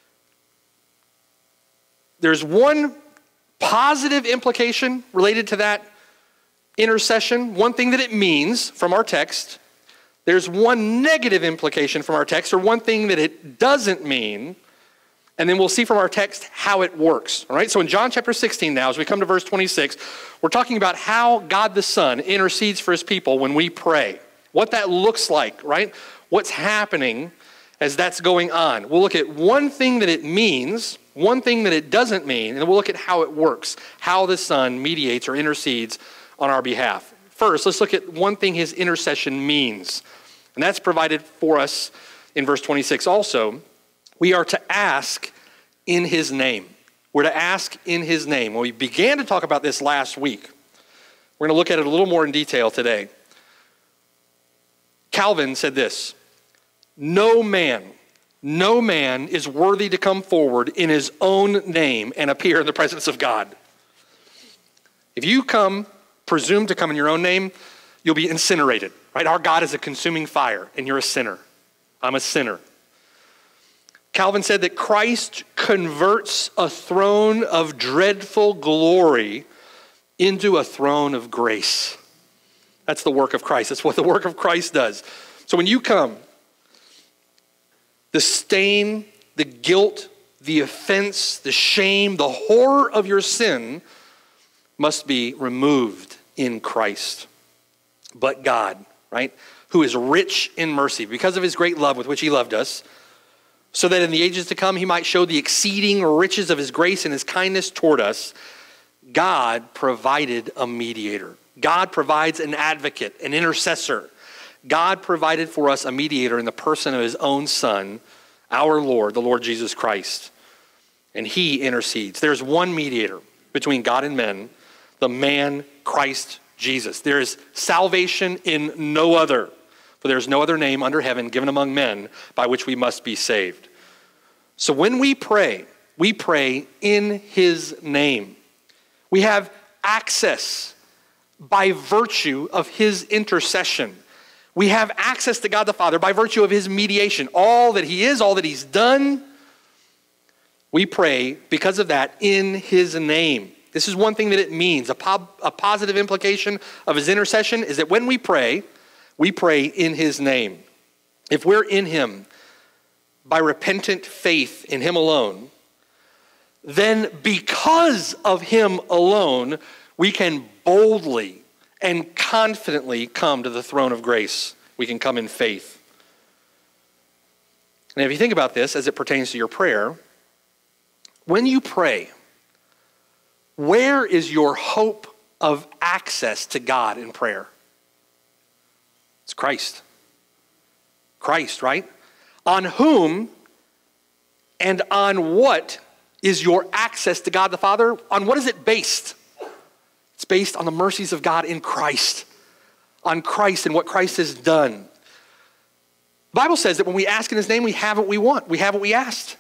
There's one positive implication related to that intercession, one thing that it means from our text. There's one negative implication from our text, or one thing that it doesn't mean, and then we'll see from our text how it works. All right, so in John chapter sixteen now, as we come to verse twenty-six, we're talking about how God the Son intercedes for his people when we pray. What that looks like, right? What's happening as that's going on. We'll look at one thing that it means, one thing that it doesn't mean, and then we'll look at how it works, how the Son mediates or intercedes on our behalf. First, let's look at one thing his intercession means, and that's provided for us in verse twenty-six also. We are to ask in his name. We're to ask in his name. Well, we began to talk about this last week. We're going to look at it a little more in detail today. Calvin said this, no man, no man is worthy to come forward in his own name and appear in the presence of God. If you come, presume to come in your own name, you'll be incinerated, right? Our God is a consuming fire, and you're a sinner. I'm a sinner. Calvin said that Christ converts a throne of dreadful glory into a throne of grace. That's the work of Christ. That's what the work of Christ does. So when you come, the stain, the guilt, the offense, the shame, the horror of your sin must be removed in Christ. But God, right, who is rich in mercy because of his great love with which he loved us, so that in the ages to come he might show the exceeding riches of his grace and his kindness toward us, God provided a mediator. God provides an advocate, an intercessor. God provided for us a mediator in the person of his own Son, our Lord, the Lord Jesus Christ. And he intercedes. There's one mediator between God and men, the man Christ Jesus. There is salvation in no other, for there is no other name under heaven given among men by which we must be saved. So when we pray, we pray in his name. We have access by virtue of his intercession. We have access to God the Father by virtue of his mediation. All that he is, all that he's done, we pray because of that in his name. This is one thing that it means. A, po- a positive implication of his intercession is that when we pray, we pray in his name. If we're in him by repentant faith in him alone, then because of him alone, we can boldly and confidently come to the throne of grace. We can come in faith. And if you think about this as it pertains to your prayer, when you pray, where is your hope of access to God in prayer? It's Christ. Christ, right? On whom and on what is your access to God the Father? On what is it based? It's based on the mercies of God in Christ. On Christ and what Christ has done. The Bible says that when we ask in his name, we have what we want. We have what we asked.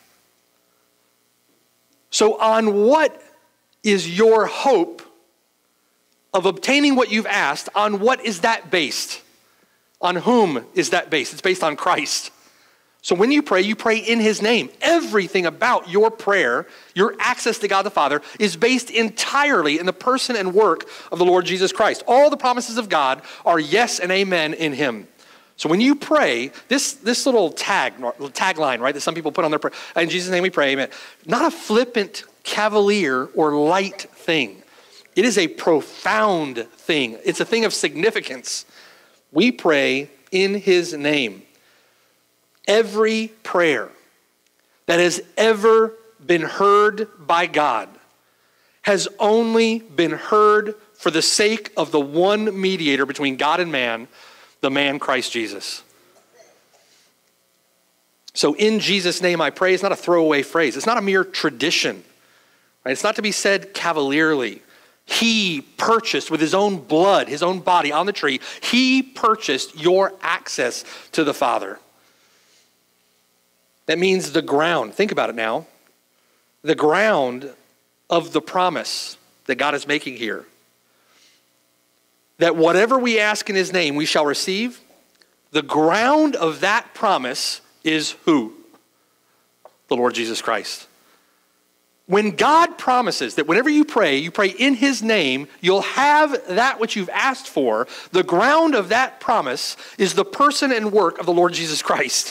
So on what is your hope of obtaining what you've asked? On what is that based? On whom is that based? It's based on Christ. So when you pray, you pray in his name. Everything about your prayer, your access to God the Father, is based entirely in the person and work of the Lord Jesus Christ. All the promises of God are yes and amen in him. So when you pray, this, this little tag, tagline, right, that some people put on their prayer, in Jesus' name we pray, amen. Not a flippant, cavalier, or light thing. It is a profound thing. It's a thing of significance. We pray in his name. Every prayer that has ever been heard by God has only been heard for the sake of the one mediator between God and man, the man Christ Jesus. So in Jesus' name I pray is not a throwaway phrase. It's not a mere tradition. Right? It's not to be said cavalierly. He purchased with his own blood, his own body on the tree, he purchased your access to the Father. That means the ground. Think about it now. The ground of the promise that God is making here. That whatever we ask in his name, we shall receive. The ground of that promise is who? The Lord Jesus Christ. When God promises that whenever you pray, you pray in his name, you'll have that which you've asked for. The ground of that promise is the person and work of the Lord Jesus Christ.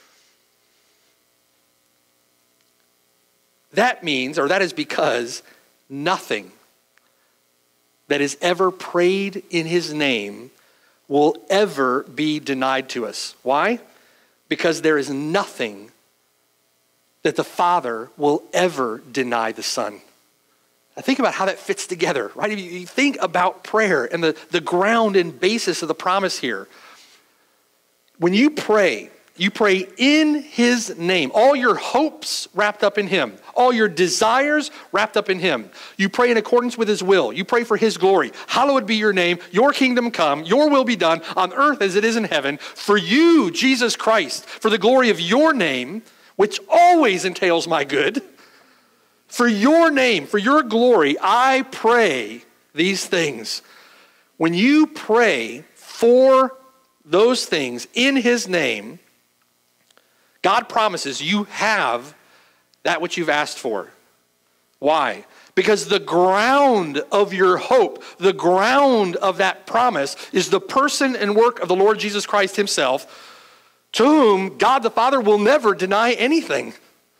That means, or that is because, nothing that is ever prayed in his name will ever be denied to us. Why? Because there is nothing that the Father will ever deny the Son. Now think about how that fits together, right? If you think about prayer and the, the ground and basis of the promise here. When you pray, you pray in his name. All your hopes wrapped up in him. All your desires wrapped up in him. You pray in accordance with his will. You pray for his glory. Hallowed be your name. Your kingdom come. Your will be done on earth as it is in heaven. For you, Jesus Christ, for the glory of your name, which always entails my good. For your name, for your glory, I pray these things. When you pray for those things in his name, God promises you have that which you've asked for. Why? Because the ground of your hope, the ground of that promise is the person and work of the Lord Jesus Christ himself, to whom God the Father will never deny anything.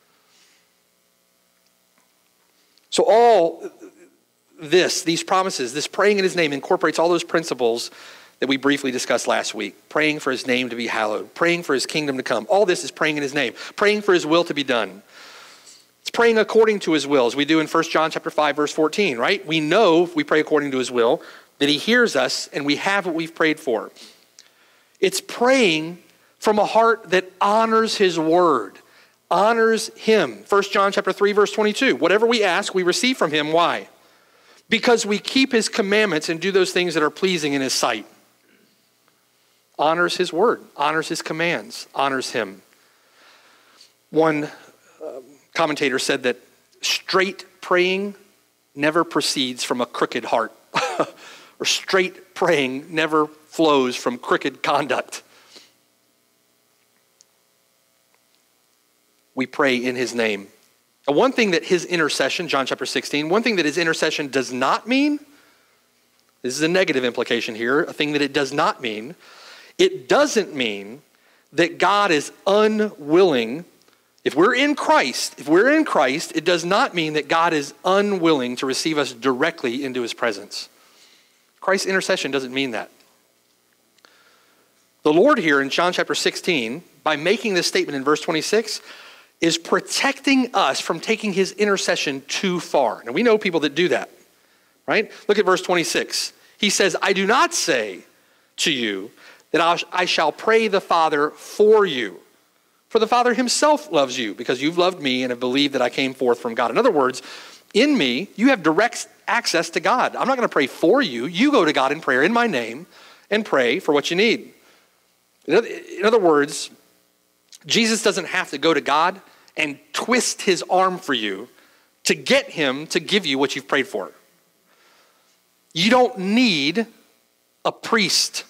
So all this, these promises, this praying in his name incorporates all those principles that we briefly discussed last week. Praying for his name to be hallowed. Praying for his kingdom to come. All this is praying in his name. Praying for his will to be done. It's praying according to his will, as we do in First John chapter five, verse fourteen, right? We know, if we pray according to his will, that he hears us and we have what we've prayed for. It's praying from a heart that honors his word, honors him. First John chapter three, verse twenty-two. Whatever we ask, we receive from him. Why? Because we keep his commandments and do those things that are pleasing in his sight. Honors his word, honors his commands, honors him. One uh, commentator said that straight praying never proceeds from a crooked heart. Or straight praying never flows from crooked conduct. We pray in his name. And one thing that his intercession, John chapter sixteen, one thing that his intercession does not mean, this is a negative implication here, a thing that it does not mean, it doesn't mean that God is unwilling. If we're in Christ, if we're in Christ, it does not mean that God is unwilling to receive us directly into his presence. Christ's intercession doesn't mean that. The Lord here in John chapter sixteen, by making this statement in verse twenty-six, is protecting us from taking his intercession too far. Now we know people that do that, right? Look at verse twenty-six. He says, I do not say to you that I shall pray the Father for you. For the Father himself loves you because you've loved me and have believed that I came forth from God. In other words, in me, you have direct access to God. I'm not going to pray for you. You go to God in prayer in my name and pray for what you need. In other words, Jesus doesn't have to go to God and twist his arm for you to get him to give you what you've prayed for. You don't need a priest,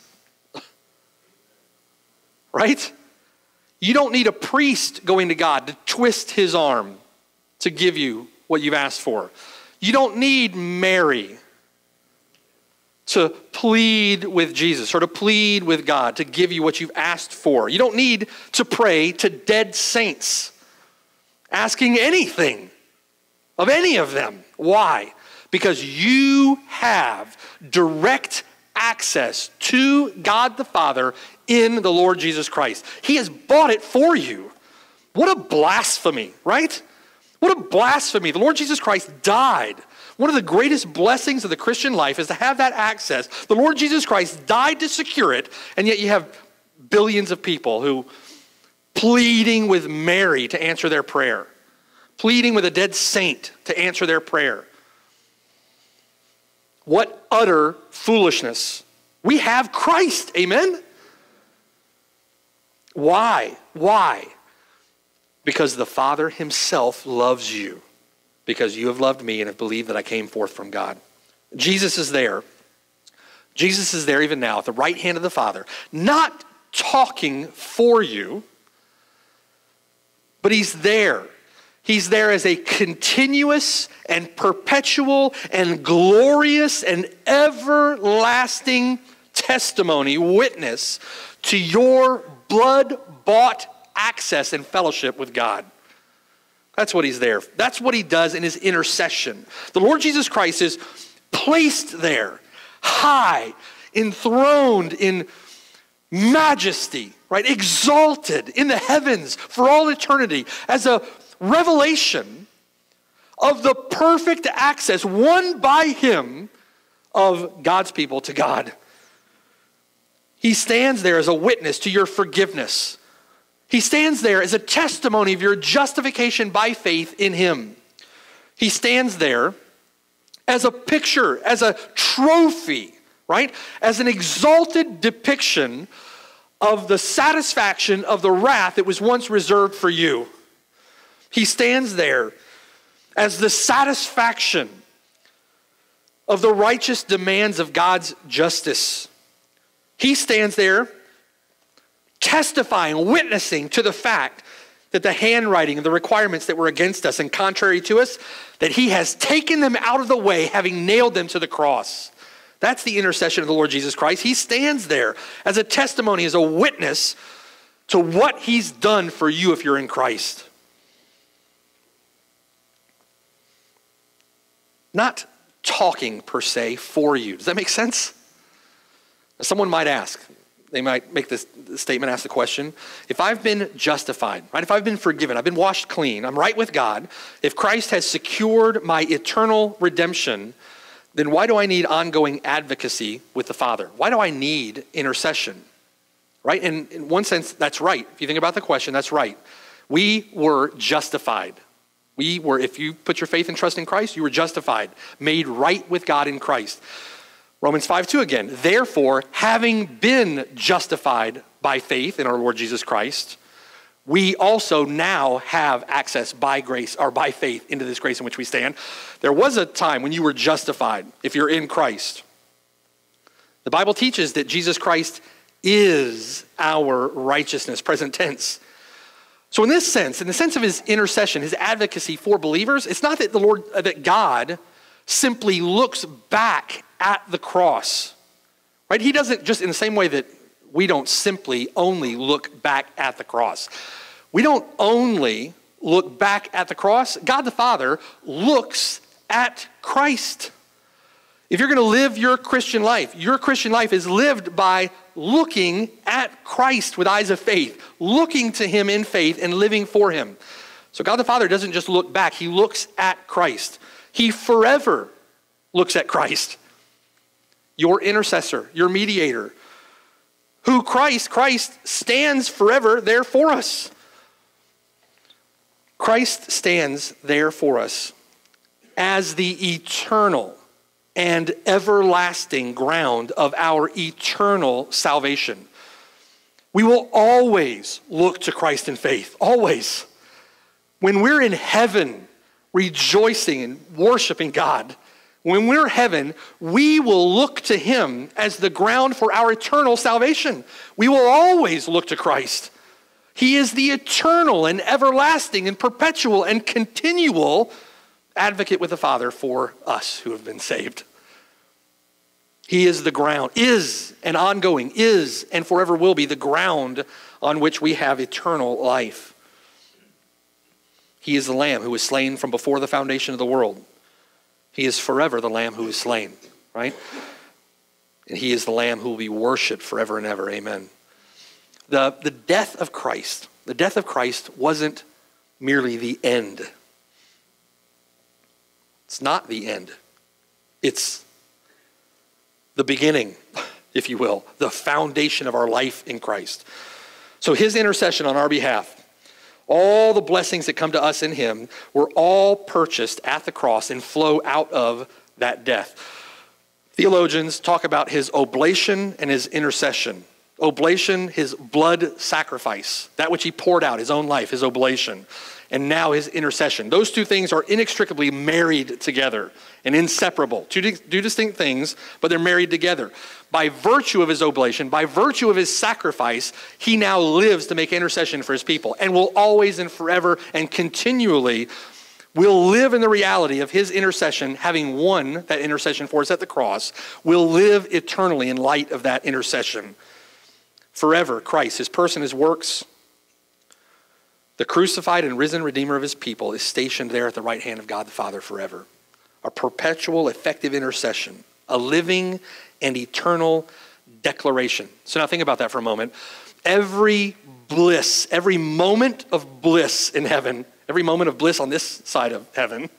right? You don't need a priest going to God to twist his arm to give you what you've asked for. You don't need Mary to plead with Jesus or to plead with God to give you what you've asked for. You don't need to pray to dead saints asking anything of any of them. Why? Because you have direct access to God the Father in the Lord Jesus Christ. He has bought it for you. What a blasphemy, right? What a blasphemy. The Lord Jesus Christ died. One of the greatest blessings of the Christian life is to have that access. The Lord Jesus Christ died to secure it, and yet you have billions of people who pleading with Mary to answer their prayer, pleading with a dead saint to answer their prayer. What utter foolishness. We have Christ, amen? Why? Why? Because the Father himself loves you, because you have loved me and have believed that I came forth from God. Jesus is there. Jesus is there even now at the right hand of the Father, not talking for you, but he's there. He's there as a continuous and perpetual and glorious and everlasting testimony, witness to your blood-bought access and fellowship with God. That's what he's there. That's what he does in his intercession. The Lord Jesus Christ is placed there, high, enthroned in majesty, right? Exalted in the heavens for all eternity as a revelation of the perfect access won by him of God's people to God. He stands there as a witness to your forgiveness. He stands there as a testimony of your justification by faith in him. He stands there as a picture, as a trophy, right? As an exalted depiction of the satisfaction of the wrath that was once reserved for you. He stands there as the satisfaction of the righteous demands of God's justice. He stands there testifying, witnessing to the fact that the handwriting and the requirements that were against us and contrary to us, that he has taken them out of the way, having nailed them to the cross. That's the intercession of the Lord Jesus Christ. He stands there as a testimony, as a witness to what he's done for you if you're in Christ. Not talking per se for you. Does that make sense? Someone might ask, they might make this statement, ask the question, if I've been justified, right? If I've been forgiven, I've been washed clean, I'm right with God, if Christ has secured my eternal redemption, then why do I need ongoing advocacy with the Father? Why do I need intercession? Right? And in one sense, that's right. If you think about the question, that's right. We were justified. We were, if you put your faith and trust in Christ, you were justified, made right with God in Christ. Romans five two again. Therefore, having been justified by faith in our Lord Jesus Christ, we also now have access by grace or by faith into this grace in which we stand. There was a time when you were justified if you're in Christ. The Bible teaches that Jesus Christ is our righteousness, present tense. So in this sense, in the sense of his intercession, his advocacy for believers, it's not that the Lord, uh, that God simply looks back at the cross, right? He doesn't, just in the same way that we don't simply only look back at the cross. We don't only look back at the cross. God the Father looks at Christ. If you're going to live your Christian life, your Christian life is lived by looking at Christ with eyes of faith, looking to him in faith and living for him. So God the Father doesn't just look back, he looks at Christ. He forever looks at Christ, your intercessor, your mediator, who Christ, Christ stands forever there for us. Christ stands there for us as the eternal and everlasting ground of our eternal salvation. We will always look to Christ in faith, always. When we're in heaven rejoicing and worshiping God, when we're in heaven, we will look to him as the ground for our eternal salvation. We will always look to Christ. He is the eternal and everlasting and perpetual and continual advocate with the Father for us who have been saved. He is the ground, is and ongoing, is and forever will be the ground on which we have eternal life. He is the Lamb who was slain from before the foundation of the world. He is forever the Lamb who is slain, right? And he is the Lamb who will be worshiped forever and ever, amen. The, the death of Christ, the death of Christ wasn't merely the end. It's not the end. It's the beginning, if you will, the foundation of our life in Christ. So his intercession on our behalf, all the blessings that come to us in him were all purchased at the cross and flow out of that death. Theologians talk about his oblation and his intercession. Oblation, his blood sacrifice, that which he poured out, his own life, his oblation, and now his intercession. Those two things are inextricably married together and inseparable. Two, two distinct things, but they're married together. By virtue of his oblation, by virtue of his sacrifice, he now lives to make intercession for his people and will always and forever and continually will live in the reality of his intercession, having won that intercession for us at the cross, will live eternally in light of that intercession. Forever, Christ, his person, his works, the crucified and risen Redeemer of his people is stationed there at the right hand of God the Father forever. A perpetual, effective intercession, a living and eternal declaration. So now think about that for a moment. Every bliss, every moment of bliss in heaven, every moment of bliss on this side of heaven,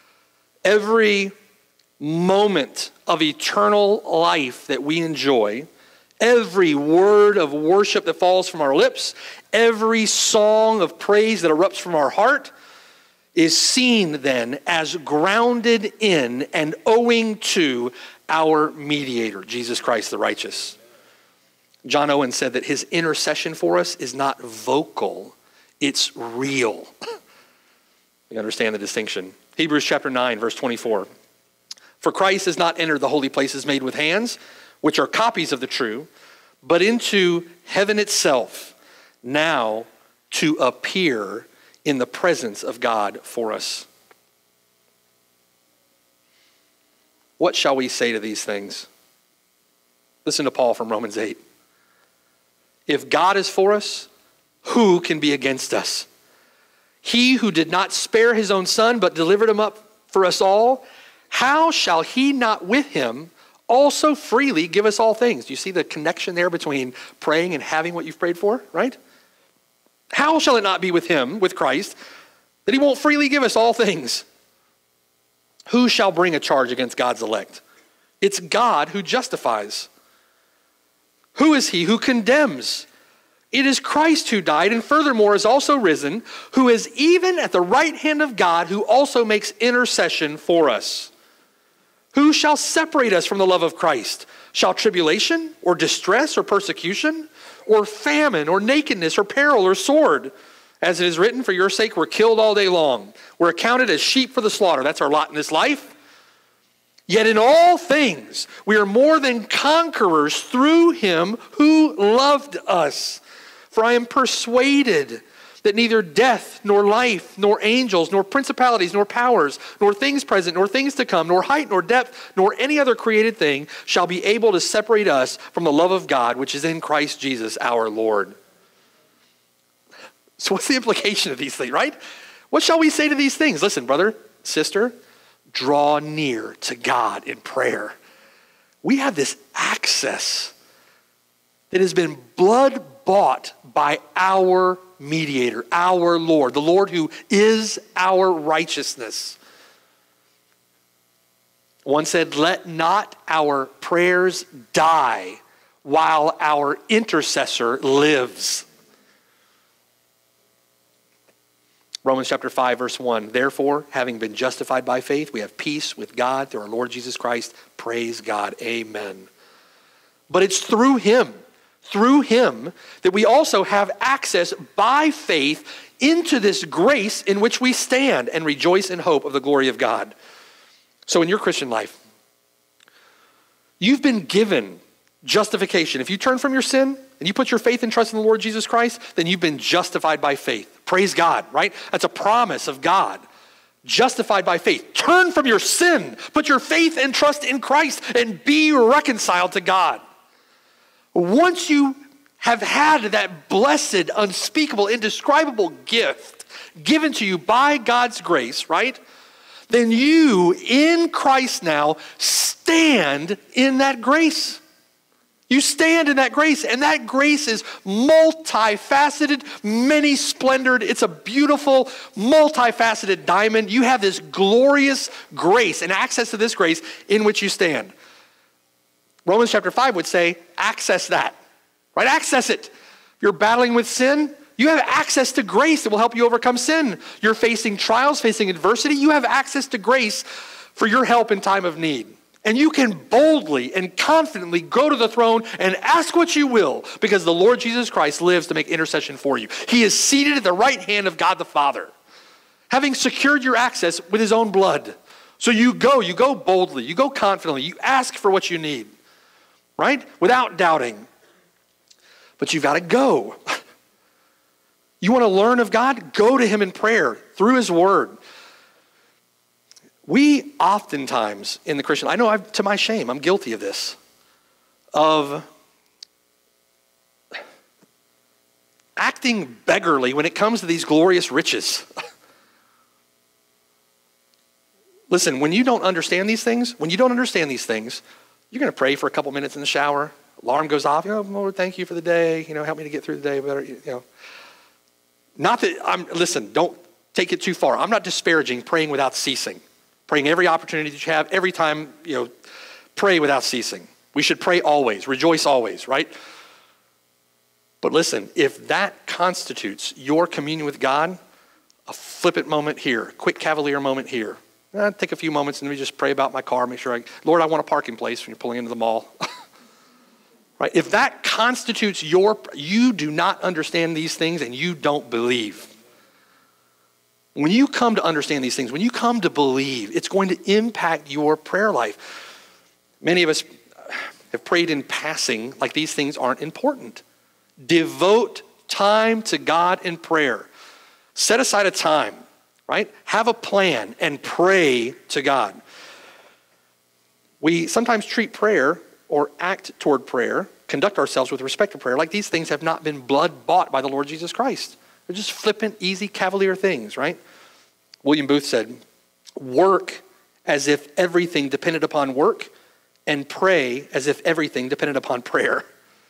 every moment of eternal life that we enjoy, every word of worship that falls from our lips, every song of praise that erupts from our heart is seen then as grounded in and owing to our mediator, Jesus Christ the righteous. John Owen said that his intercession for us is not vocal, it's real. You understand the distinction. Hebrews chapter nine, verse twenty-four. For Christ has not entered the holy places made with hands, which are copies of the true, but into heaven itself, now to appear in the presence of God for us. What shall we say to these things? Listen to Paul from Romans eight. If God is for us, who can be against us? He who did not spare his own son, but delivered him up for us all, how shall he not with him also freely give us all things? Do you see the connection there between praying and having what you've prayed for, right? How shall it not be with him, with Christ, that he won't freely give us all things? Who shall bring a charge against God's elect? It's God who justifies. Who is he who condemns? It is Christ who died and furthermore is also risen, who is even at the right hand of God, who also makes intercession for us. Who shall separate us from the love of Christ? Shall tribulation or distress or persecution or famine or nakedness or peril or sword? As it is written, for your sake we're killed all day long. We're accounted as sheep for the slaughter. That's our lot in this life. Yet in all things, we are more than conquerors through him who loved us. For I am persuaded that neither death, nor life, nor angels, nor principalities, nor powers, nor things present, nor things to come, nor height, nor depth, nor any other created thing shall be able to separate us from the love of God, which is in Christ Jesus our Lord. So what's the implication of these things, right? What shall we say to these things? Listen, brother, sister, draw near to God in prayer. We have this access that has been blood bought by our mediator, our Lord, the Lord who is our righteousness. One said, let not our prayers die while our intercessor lives. Romans chapter five, verse one, therefore, having been justified by faith, we have peace with God through our Lord Jesus Christ. Praise God. Amen. But it's through him, through him, that we also have access by faith into this grace in which we stand and rejoice in hope of the glory of God. So in your Christian life, you've been given justification. If you turn from your sin and you put your faith and trust in the Lord Jesus Christ, then you've been justified by faith. Praise God, right? That's a promise of God. Justified by faith. Turn from your sin. Put your faith and trust in Christ and be reconciled to God. Once you have had that blessed, unspeakable, indescribable gift given to you by God's grace, right? Then you, in Christ now, stand in that grace. You stand in that grace, and that grace is multifaceted, many-splendored. It's a beautiful, multifaceted diamond. You have this glorious grace and access to this grace in which you stand. Romans chapter five would say, access that, right? Access it. If you're battling with sin, you have access to grace that will help you overcome sin. You're facing trials, facing adversity. You have access to grace for your help in time of need. And you can boldly and confidently go to the throne and ask what you will because the Lord Jesus Christ lives to make intercession for you. He is seated at the right hand of God the Father, having secured your access with his own blood. So you go, you go boldly, you go confidently, you ask for what you need, right? Without doubting. But you've got to go. You want to learn of God? Go to him in prayer through his word. We oftentimes in the Christian, I know I've, to my shame, I'm guilty of this, of acting beggarly when it comes to these glorious riches. Listen, when you don't understand these things, when you don't understand these things, you're going to pray for a couple minutes in the shower. Alarm goes off. You know, Lord, thank you for the day. You know, help me to get through the day better. You know, not that I'm. Listen, don't take it too far. I'm not disparaging praying without ceasing. Praying every opportunity that you have, every time, you know, pray without ceasing. We should pray always, rejoice always, right? But listen, if that constitutes your communion with God, a flippant moment here, a quick cavalier moment here, eh, take a few moments and let me just pray about my car, make sure I, Lord, I want a parking place when you're pulling into the mall. Right? If that constitutes your, you do not understand these things and you don't believe. When you come to understand these things, when you come to believe, it's going to impact your prayer life. Many of us have prayed in passing like these things aren't important. Devote time to God in prayer. Set aside a time, right? Have a plan and pray to God. We sometimes treat prayer or act toward prayer, conduct ourselves with respect to prayer, like these things have not been blood bought by the Lord Jesus Christ. They're just flippant, easy, cavalier things, right? William Booth said, work as if everything depended upon work and pray as if everything depended upon prayer.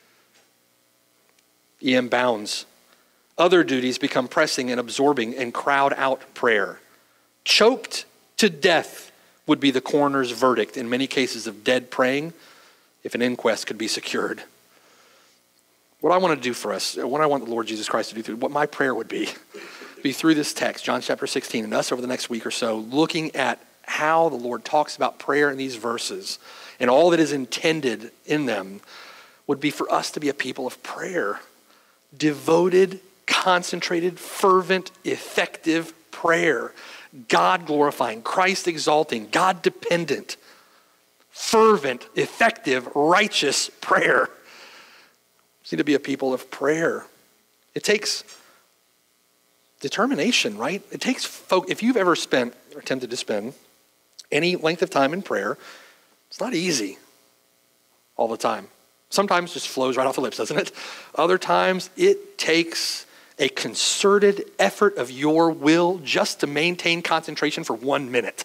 E M Bounds, other duties become pressing and absorbing and crowd out prayer. Choked to death would be the coroner's verdict in many cases of dead praying if an inquest could be secured. What I want to do for us, what I want the Lord Jesus Christ to do through, what my prayer would be, be through this text, John chapter sixteen, and us over the next week or so, looking at how the Lord talks about prayer in these verses and all that is intended in them, would be for us to be a people of prayer. Devoted, concentrated, fervent, effective prayer. God glorifying, Christ exalting, God dependent. fervent, effective, righteous prayer. We need to be a people of prayer. It takes determination, right? It takes folk. If you've ever spent or attempted to spend any length of time in prayer, it's not easy all the time. Sometimes it just flows right off the lips, doesn't it? Other times it takes a concerted effort of your will just to maintain concentration for one minute.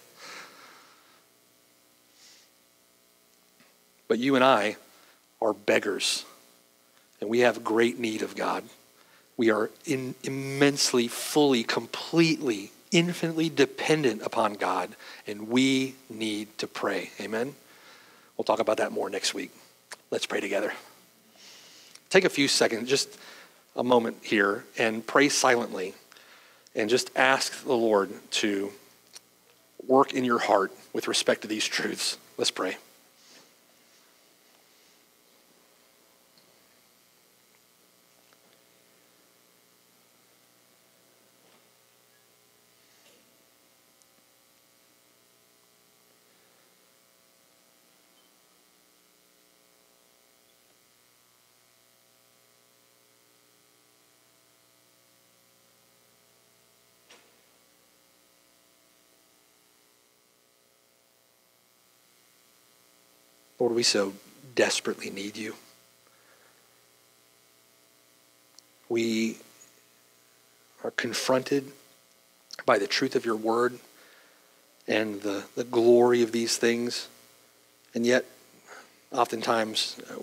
But you and I are beggars, and we have great need of God. We are in, immensely, fully, completely, infinitely dependent upon God, and we need to pray. Amen? We'll talk about that more next week. Let's pray together. Take a few seconds, just a moment here, and pray silently, and just ask the Lord to work in your heart with respect to these truths. Let's pray. Lord, we so desperately need you. We are confronted by the truth of your word and the, the glory of these things, and yet oftentimes uh,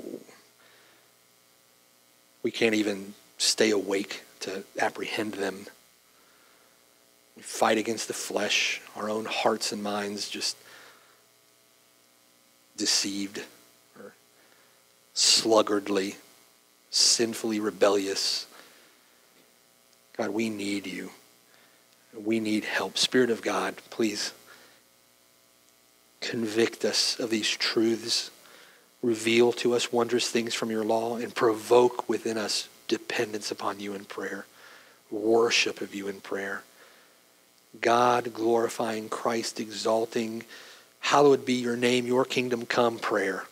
we can't even stay awake to apprehend them. We fight against the flesh, our own hearts and minds just deceived or sluggardly, sinfully rebellious. God, we need you. We need help. Spirit of God, please convict us of these truths. Reveal to us wondrous things from your law and provoke within us dependence upon you in prayer, worship of you in prayer. God glorifying, Christ exalting, hallowed be your name, your kingdom come prayer.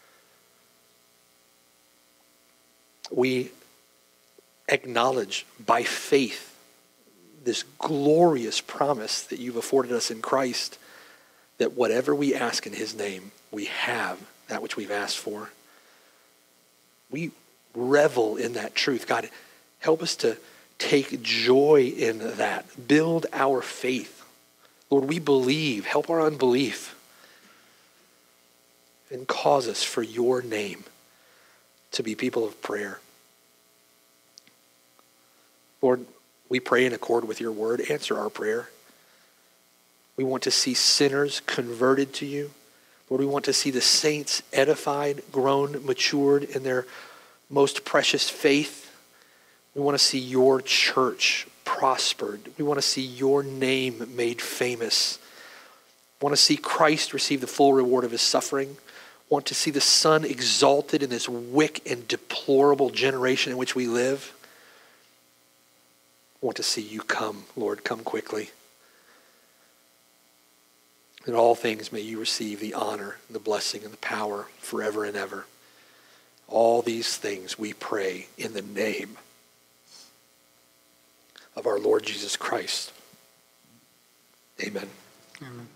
We acknowledge by faith this glorious promise that you've afforded us in Christ, that whatever we ask in his name, we have that which we've asked for. We revel in that truth. God, help us to take joy in that. Build our faith. Lord, we believe. Help our unbelief. And cause us for your name to be people of prayer. Lord, we pray in accord with your word. Answer our prayer. We want to see sinners converted to you. Lord, we want to see the saints edified, grown, matured in their most precious faith. We want to see your church prospered. We want to see your name made famous. We want to see Christ receive the full reward of his suffering. Want to see the Son exalted in this wicked and deplorable generation in which we live. Want to see you come, Lord, come quickly. In all things may you receive the honor, the blessing, and the power forever and ever. All these things we pray in the name of our Lord Jesus Christ. Amen. Amen.